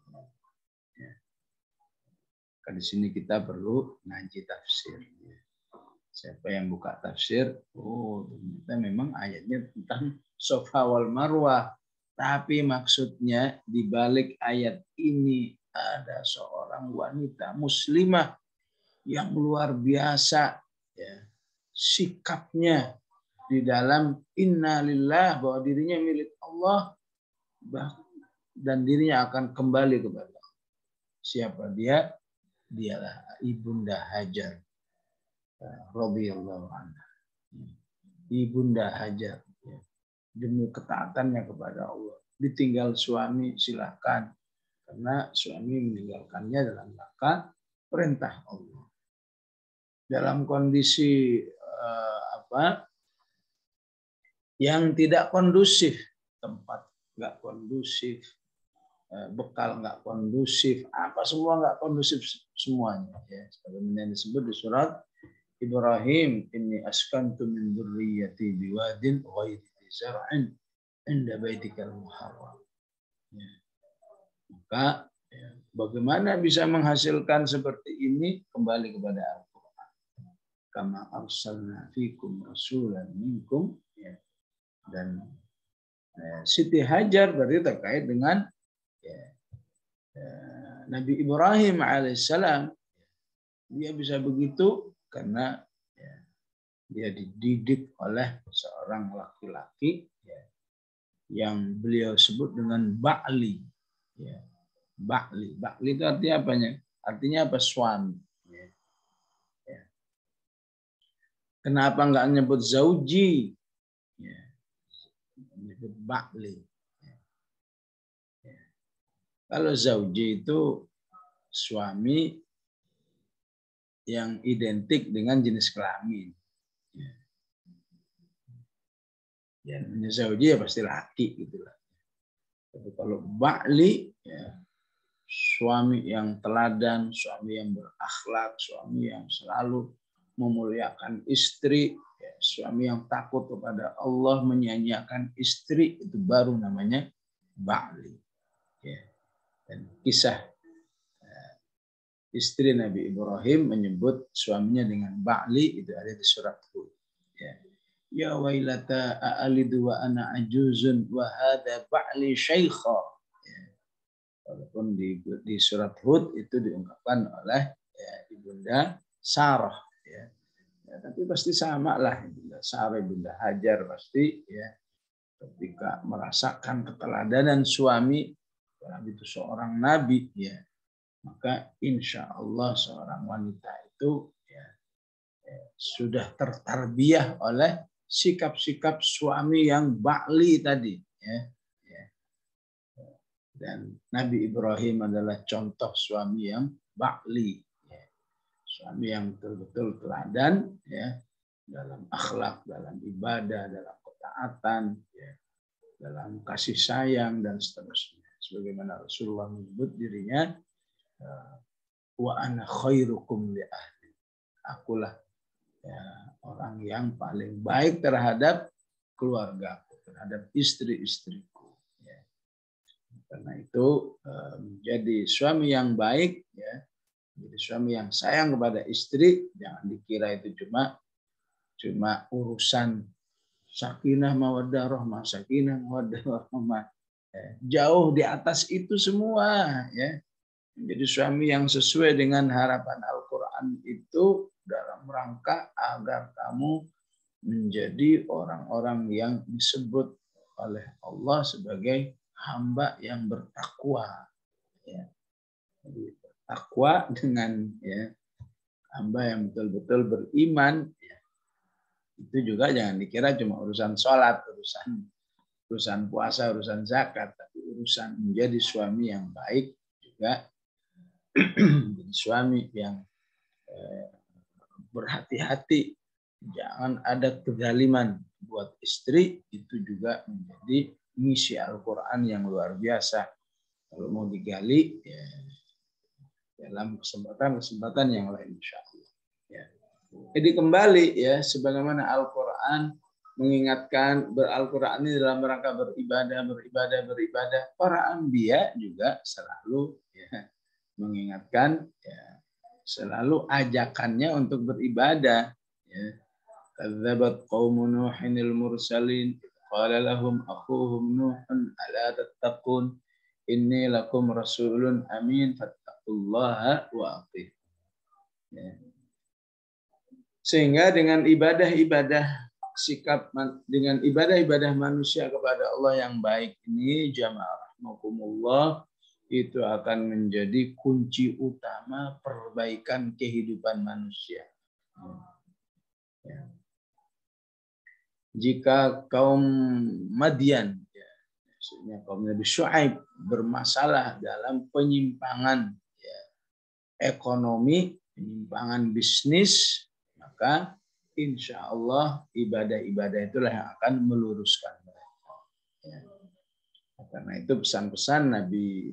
Di sini kita perlu ngaji tafsir. Siapa yang buka tafsir, oh ternyata memang ayatnya tentang Safa wal Marwah. Tapi maksudnya di balik ayat ini ada seorang wanita muslimah yang luar biasa ya, sikapnya di dalam innalillah, bahwa dirinya milik Allah dan dirinya akan kembali kepada Allah. Siapa dia? Dialah Ibunda Hajar radhiyallahu anha. Ibunda Hajar demi ketaatannya kepada Allah. Ditinggal suami silakan, karena suami meninggalkannya dalam rangka perintah Allah. Dalam kondisi yang tidak kondusif, tempat nggak kondusif, bekal nggak kondusif, apa semua nggak kondusif semuanya. Ya, sebagaimana disebut di surat Ibrahim, inni askantu min dzurriyyati biwadin ghairi zar'in inda baitikal muharram. Ya. Maka ya, bagaimana bisa menghasilkan seperti ini? Kembali kepada Al-Quran. Kama arsalna fikum rasulan minkum. Ya. Dan Siti Hajar berarti terkait dengan Nabi Ibrahim alaihissalam. Dia bisa begitu karena dia dididik oleh seorang laki-laki yang beliau sebut dengan Ba'li. Ba'li itu artinya apanya? Artinya apa? Suami. Kenapa enggak nyebut zauji? Nyebut Ba'li. Kalau zauji itu suami yang identik dengan jenis kelamin. Ya, zauji ya pasti laki gitulah. Tapi kalau ba'li ya, suami yang teladan, suami yang berakhlak, suami yang selalu memuliakan istri, ya, suami yang takut kepada Allah, menyanyiakan istri, itu baru namanya ba'li. Ya. Dan kisah istri Nabi Ibrahim menyebut suaminya dengan ba'li itu ada di surat Hud. Ya wailata a'alidu wa ana ajuzun wa hadha ba'li syaikha. Walaupun di surat Hud itu diungkapkan oleh Ibunda Sarah. Tapi pasti sama lah Ibunda Sarah, Ibunda Hajar pasti ketika merasakan keteladanan suami, kalau itu seorang nabi maka insya Allah seorang wanita itu sudah tertarbiyah oleh sikap-sikap suami yang ba'li tadi. Dan Nabi Ibrahim adalah contoh suami yang ba'li. Suami yang betul-betul teladan dalam akhlak, dalam ibadah, dalam ketaatan, dalam kasih sayang, dan seterusnya. Sebagaimana Rasulullah menyebut dirinya, wa ana khairukum li ahli. Akulah orang yang paling baik terhadap keluargaku, terhadap istri-istriku. Karena itu menjadi suami yang baik, menjadi suami yang sayang kepada istri, jangan dikira itu cuma urusan sakinah mawaddah rahmah, sakinah mawaddah rahmah. Jauh di atas itu semua. Menjadi suami yang sesuai dengan harapan Al-Quran itu dalam dalam rangka agar kamu menjadi orang-orang yang disebut oleh Allah sebagai hamba yang bertakwa. Ya. Takwa dengan ya, hamba yang betul-betul beriman. Ya. Itu juga jangan dikira cuma urusan sholat, urusan puasa, urusan zakat, tapi urusan menjadi suami yang baik juga, menjadi suami yang berhati-hati, jangan ada kezaliman buat istri, itu juga menjadi misi Al-Quran yang luar biasa. Kalau mau digali ya, dalam kesempatan yang lain insya Allah. Ya. Jadi kembali ya, sebagaimana Al-Quran mengingatkan, Al-Quran ini dalam rangka beribadah. Para anbiya juga selalu ya, mengingatkan ya, selalu ajakannya untuk beribadah. Ya. Kadzabat qaumu Nuhinil mursalin qala lahum akhuhum Nuhun ala tattaqun inni lakum rasulun amin fattaqullaha wa atii'un. Ya. Sehingga dengan ibadah-ibadah dengan ibadah-ibadah manusia kepada Allah yang baik ini, jamaah rahmakumullah, itu akan menjadi kunci utama perbaikan kehidupan manusia. Ya. Jika kaum Madian, ya, maksudnya kaum Nabi Syuaib bermasalah dalam penyimpangan ya, ekonomi, penyimpangan bisnis, maka insya Allah ibadah-ibadah itulah yang akan meluruskan mereka. Ya. Karena itu pesan-pesan Nabi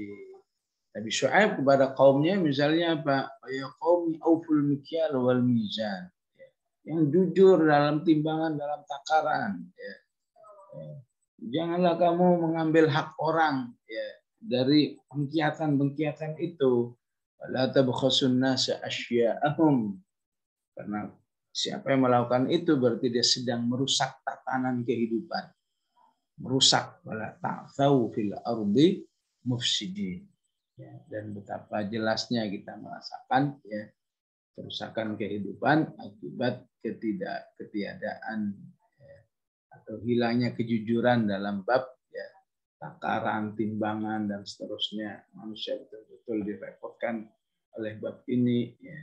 Syuaib kepada kaumnya misalnya apa? Ya qaumi auful mikyal wal mizan. Ya. Yang jujur dalam timbangan, dalam takaran. Ya. Ya. Janganlah kamu mengambil hak orang ya, dari pengkiatan itu. La tabkhasun nasa asya'ahum. Karena siapa yang melakukan itu berarti dia sedang merusak tatanan kehidupan. Merusak, wala ta'thaw fil ardi mufsidin. Ya, dan betapa jelasnya kita merasakan ya, kerusakan kehidupan akibat ketiadaan ya, atau hilangnya kejujuran dalam bab ya, takaran, timbangan dan seterusnya. Manusia betul-betul direpotkan oleh bab ini ya.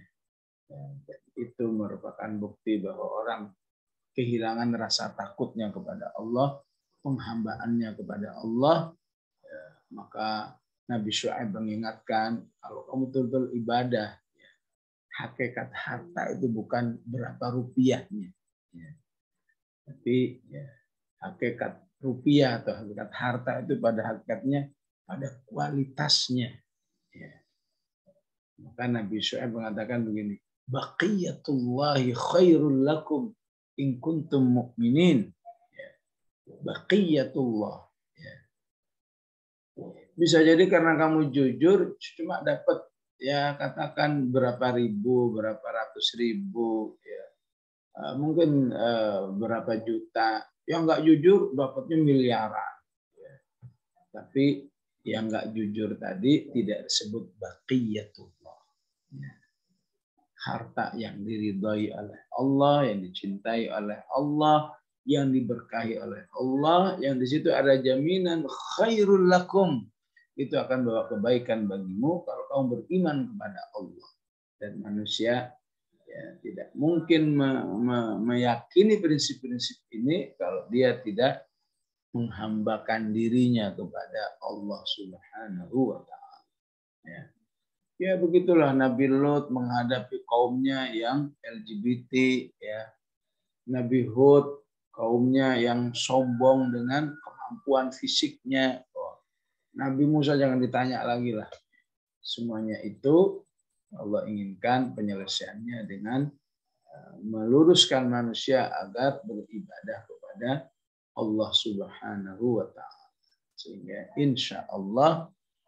Itu merupakan bukti bahwa orang kehilangan rasa takutnya kepada Allah, penghambaannya kepada Allah, ya, maka Nabi Syuaib mengingatkan kalau kamu betul-betul ibadah, ya, hakikat harta itu bukan berapa rupiahnya, ya, tapi ya, hakikat rupiah atau hakikat harta itu pada hakikatnya pada kualitasnya. Ya. Maka Nabi Syuaib mengatakan begini, baqiyatullahi khairul lakum in kuntum mu'minin. Ya. Baqiyatullah. Ya. Bisa jadi karena kamu jujur cuma dapat ya katakan berapa ribu, berapa ratus ribu, ya. Mungkin berapa juta. Yang nggak jujur dapatnya miliaran. Ya. Tapi yang nggak jujur tadi tidak disebut baqiyatullah. Ya. Harta yang diridhai oleh Allah, yang dicintai oleh Allah, yang diberkahi oleh Allah, yang di situ ada jaminan khairul lakum. Itu akan bawa kebaikan bagimu kalau kamu beriman kepada Allah. Dan manusia ya, tidak mungkin meyakini prinsip-prinsip ini kalau dia tidak menghambakan dirinya kepada Allah Subhanahu wa ta'ala. Ya. Ya begitulah Nabi Lut menghadapi kaumnya yang LGBT, ya. Nabi Hud kaumnya yang sombong dengan kemampuan fisiknya. Oh, Nabi Musa jangan ditanya lagi lah. Semuanya itu Allah inginkan penyelesaiannya dengan meluruskan manusia agar beribadah kepada Allah Subhanahu wa ta'ala. Sehingga insya Allah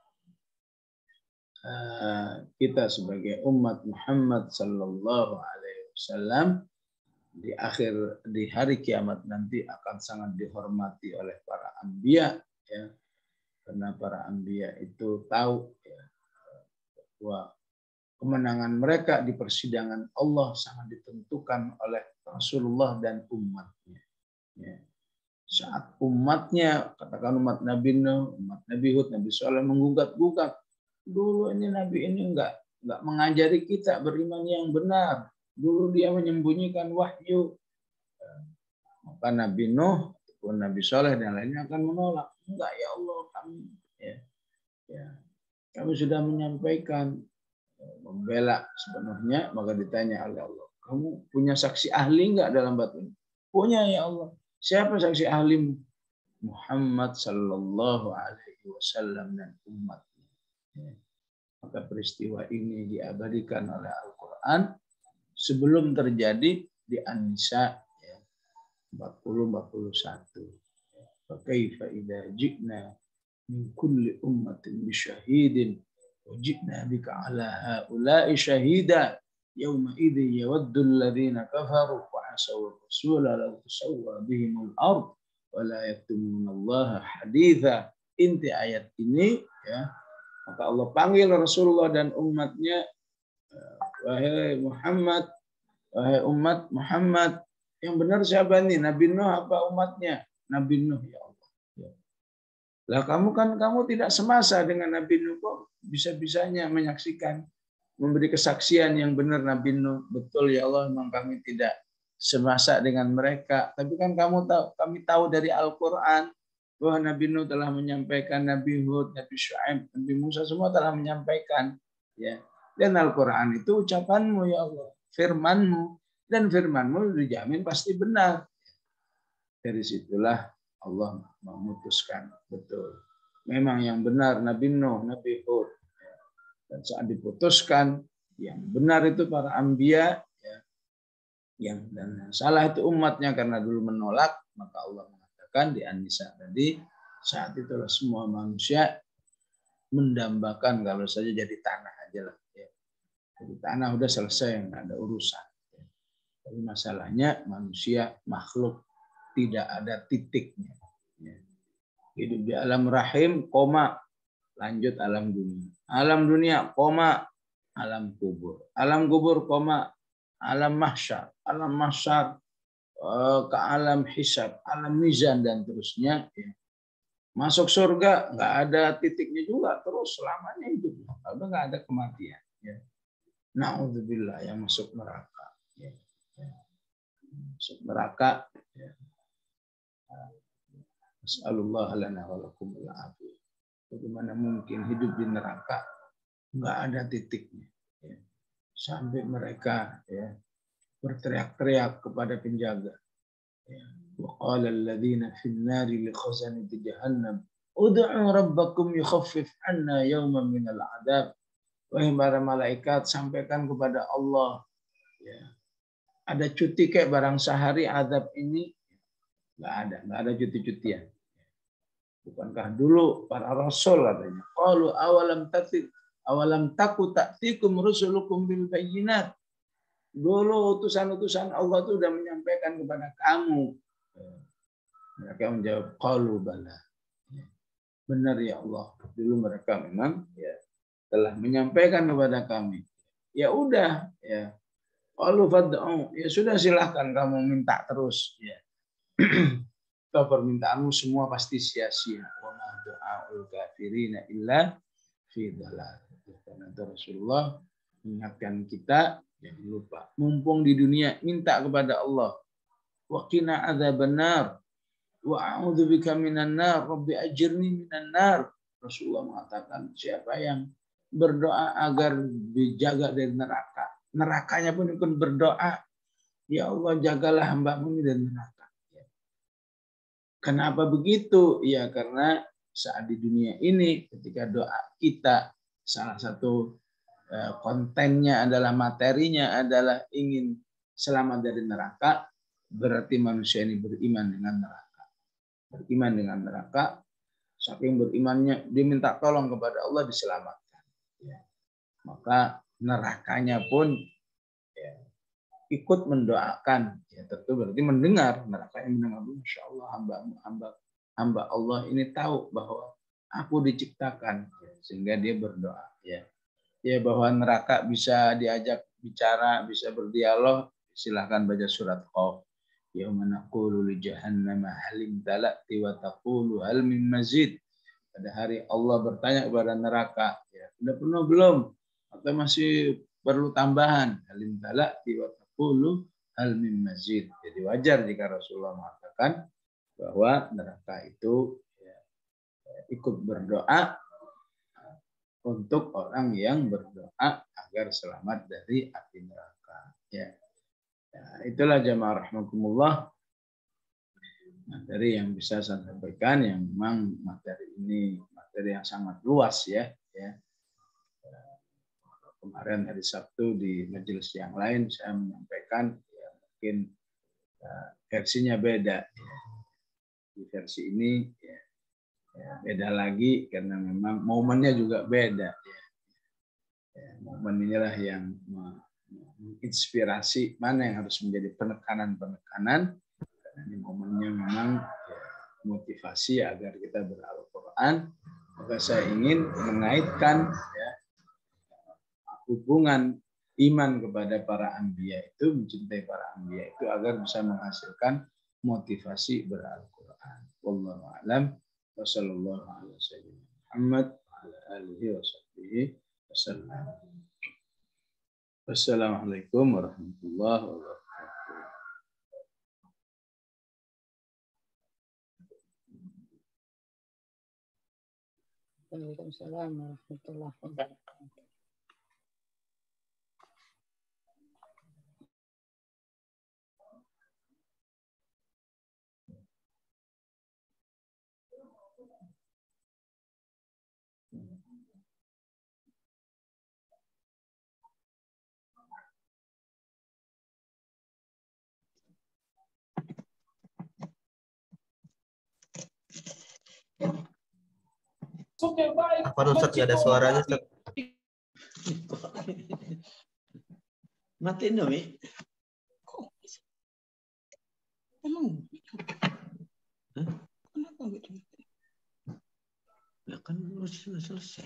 kita sebagai umat Muhammad sallallahu alaihi wasallam di hari kiamat nanti akan sangat dihormati oleh para anbiya, ya. Karena para anbiya itu tahu ya, bahwa kemenangan mereka di persidangan Allah sangat ditentukan oleh Rasulullah dan umatnya. Ya. Saat umatnya, katakan umat Nabi Nuh, umat Nabi Hud, Nabi Saleh menggugat-gugat, dulu ini Nabi ini enggak mengajari kita beriman yang benar. Dulu dia menyembunyikan wahyu. Maka Nabi Nuh, Nabi Saleh dan lainnya akan menolak. Enggak ya Allah, kami kami sudah menyampaikan, membela sepenuhnya. Maka ditanya oleh Allah, kamu punya saksi ahli enggak dalam bab ini? Punya ya Allah. Siapa saksi ahlimu? Muhammad sallallahu alaihi wasallam dan umatnya. Maka peristiwa ini diabadikan oleh Al-Quran sebelum terjadi di An-Nisa 40-41. Fakaifa idza ji'na min kulli ummatin bisyahidin wa ji'na bika ala haula'i syahida yawma idzin yawaddu alladhina kafaru wa asaw rasula law tusawwa bihimul ard wa la yaktumuna Allah haditha. Inti ayat ini ya. Maka Allah panggil Rasulullah dan umatnya, wahai Muhammad, wahai umat Muhammad, yang benar siapa nih? Nabi Nuh apa umatnya? Nabi Nuh ya Allah. Ya. Lah kamu tidak semasa dengan Nabi Nuh, kok bisa-bisanya menyaksikan, memberi kesaksian yang benar Nabi Nuh. Betul ya Allah, memang kami tidak semasa dengan mereka. Tapi kan kami tahu dari Al-Quran bahwa Nabi Nuh telah menyampaikan, Nabi Hud, Nabi Syuaib, Nabi Musa semua telah menyampaikan. Ya. Dan Al-Quran itu ucapanmu ya Allah, firmanmu. Dan firmanmu dijamin pasti benar. Dari situlah Allah memutuskan. Betul. Memang yang benar Nabi Nuh, Nabi Hud. Dan saat diputuskan, yang benar itu para anbiya, dan salah itu umatnya karena dulu menolak, maka Allah mengatakan di An-Nisa tadi, saat itulah semua manusia mendambakan kalau saja jadi tanah aja lah. Ya. Jadi tanah udah selesai, nggak ada urusan. Ya. Tapi masalahnya manusia makhluk tidak ada titiknya. Ya. Hidup di alam rahim, koma, lanjut alam dunia. Alam dunia, koma, alam kubur. Alam kubur, koma, alam mahsyar. Alam mahsyar ke alam hisab, alam mizan dan terusnya. Ya. Masuk surga nggak ada titiknya juga, terus selamanya hidup, nggak ada kematian. Ya. Na'udzubillah yang masuk neraka. Ya. Ya. Masuk neraka. Ya. As'alullah lana wa lakum al-afiyah. Bagaimana mungkin hidup di neraka nggak ada titiknya? Ya. Sampai mereka ya berteriak-teriak kepada penjaga. وقال الذين في النار لخزنة جهنم ادعوا ربكم يخفف عنا يوما من العذاب. Wahai para malaikat, sampaikan kepada Allah, ya, ada cuti kayak barang sehari azab ini? Nggak ada cuti-cutian. Bukankah dulu para rasul katanya, qalu awalam taku ta'tikum rusulukum bil bayyinat. Dulu utusan-utusan Allah itu sudah menyampaikan kepada kamu. Mereka menjawab, qalu bala. Benar ya Allah. Dulu mereka memang ya telah menyampaikan kepada kami. Ya udah, ya. Qalu fad'u. Ya sudah, silahkan kamu minta terus. Ya. Kalau permintaanmu semua pasti sia-sia. Wa ma du'aul kafirina illa fi dhalal. Karena itu Rasulullah mengingatkan kita, jangan lupa, mumpung di dunia minta kepada Allah. Wa qina adzabannar wa a'udzubika minan nar, rabbi ajirni minan nar. Rasulullah mengatakan, siapa yang berdoa agar dijaga dari neraka, nerakanya pun ikut berdoa, ya Allah jagalah hamba-Mu dari neraka. Kenapa begitu? Ya karena saat di dunia ini ketika doa kita salah satu kontennya adalah, materinya adalah ingin selamat dari neraka, berarti manusia ini beriman dengan neraka. Beriman dengan neraka, saking berimannya diminta tolong kepada Allah diselamatkan. Ya. Maka nerakanya pun ya, ikut mendoakan. Ya, tentu berarti mendengar, nerakanya mendengar. Insya Allah hamba Allah ini tahu bahwa aku diciptakan, ya, sehingga dia berdoa. Ya. ya bahwa neraka bisa diajak bicara, bisa berdialog, silahkan baca surat Qaf. Yauma naqulu li jahannama hal imtala'ti wa taqulu hal min mazid. Pada hari Allah bertanya kepada neraka, ya, sudah penuh belum? Atau masih perlu tambahan? Hal imtala'ti wa taqulu hal min mazid. Jadi wajar jika Rasulullah mengatakan bahwa neraka itu ya, ikut berdoa untuk orang yang berdoa agar selamat dari api neraka. Ya. Itulah jamaah rahmatullah materi yang bisa saya sampaikan, yang memang materi ini materi yang sangat luas ya. Kemarin hari Sabtu di majelis yang lain saya menyampaikan ya, mungkin versinya beda. Ya. Di versi ini ya, beda lagi karena memang momennya juga beda. Ya, momen inilah yang menginspirasi mana yang harus menjadi penekanan-penekanan. Karena ini momennya memang ya, motivasi agar kita Al-Quran. Maka saya ingin mengaitkan ya, hubungan iman kepada para anbiya itu, mencintai para anbiya itu agar bisa menghasilkan motivasi Al-Quran. Wallahu a'lam. Wassallallahu ala sayyidina Muhammad wa ala alihi wa sahbihi wasallam. Wassalamualaikum warahmatullahi wabarakatuh. Waalaikumsalam warahmatullahi wabarakatuh. Apa Ustaz, ada suaranya Ustaz? Matiin dong, Mi. Emang? Kenapa gitu? Ya kan sudah selesai.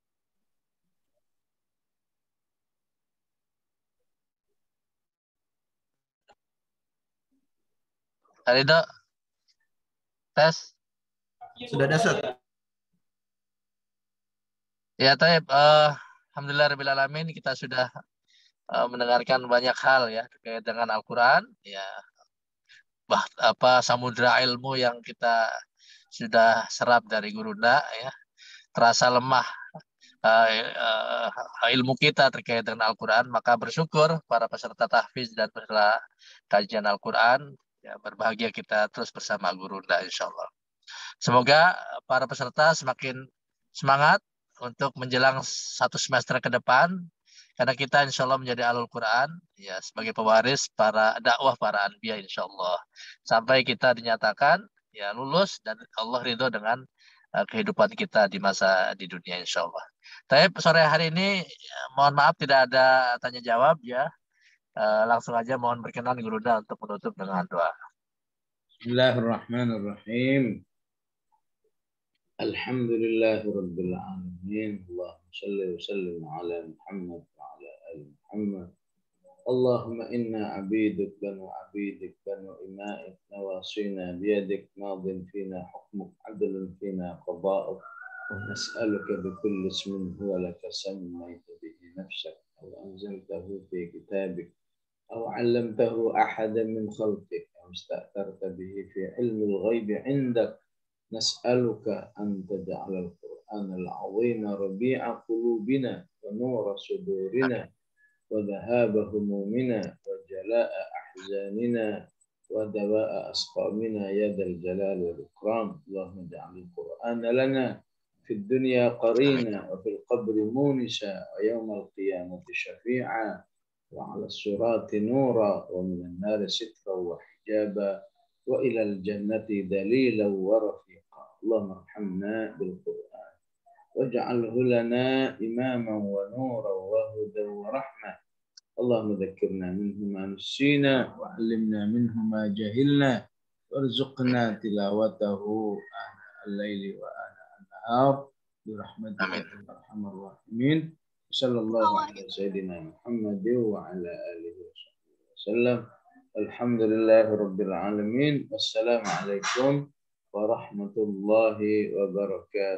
Arido, tes. Sudah ada, Ustaz? Ya, Taib. Alhamdulillahirrahmanirrahim, kita sudah mendengarkan banyak hal ya terkait dengan Al-Quran. Ya, samudra ilmu yang kita sudah serap dari Gurunda ya. Terasa lemah ilmu kita terkait dengan Al-Quran, maka bersyukur para peserta tahfiz dan peserta kajian Al-Quran. Ya, berbahagia kita terus bersama Gurunda insya Allah. Semoga para peserta semakin semangat untuk menjelang satu semester ke depan, karena kita insya Allah menjadi Ahlul Quran ya, sebagai pewaris para dakwah para anbiya insya Allah, sampai kita dinyatakan ya lulus dan Allah ridho dengan kehidupan kita di masa di dunia insya Allah. Tapi sore hari ini mohon maaf tidak ada tanya jawab ya. Langsung aja mohon berkenan Gurunda untuk menutup dengan doa. Bismillahirrahmanirrahim. Alhamdulillahi Rabbil Alamin. Allahumma salli wa sallim ala Muhammad wa ala ali Muhammad. Allahumma inna abiduk banu abidik banu ima'ik nawasina biyadik madin fina hukmuk adlun fina qada'uk wa nas'aluka bikulli ismin huwa laka sammayta bihi nafsak aw anzaltahu fi kitabik aw 'allamtahu ahadan min khalqik aw ista'tharta bihi fi 'ilmi al-ghaib 'indak. نسألك أن تجعل القرآن العظيم ربيع قلوبنا ونور صدورنا وذهاب همومنا وجلاء أحزاننا ودواء أسقامنا يا ذا الجلال والإكرام. اللهم اجعل القرآن لنا في الدنيا قرينا وفي القبر مونسا ويوم القيامة شفيعا وعلى الصراط نورا ومن النار سترا وحجابا وإلى الجنة دليلا ورفيقا. اللهم ارحمنا بالقرآن واجعله لنا إماما ونورا وهدى ورحمة. اللهم ذكرنا منه ما نسينا وعلمنا منه ما جهلنا وارزقنا تلاوته آناء الليل وآناء النهار برحمتك يا أرحم الراحمين. Sallallahu alaihi Muhammad wa ala alihi wasallam. Alhamdulillahirabbil alamin. Wassalamualaikum warahmatullahi wabarakatuh.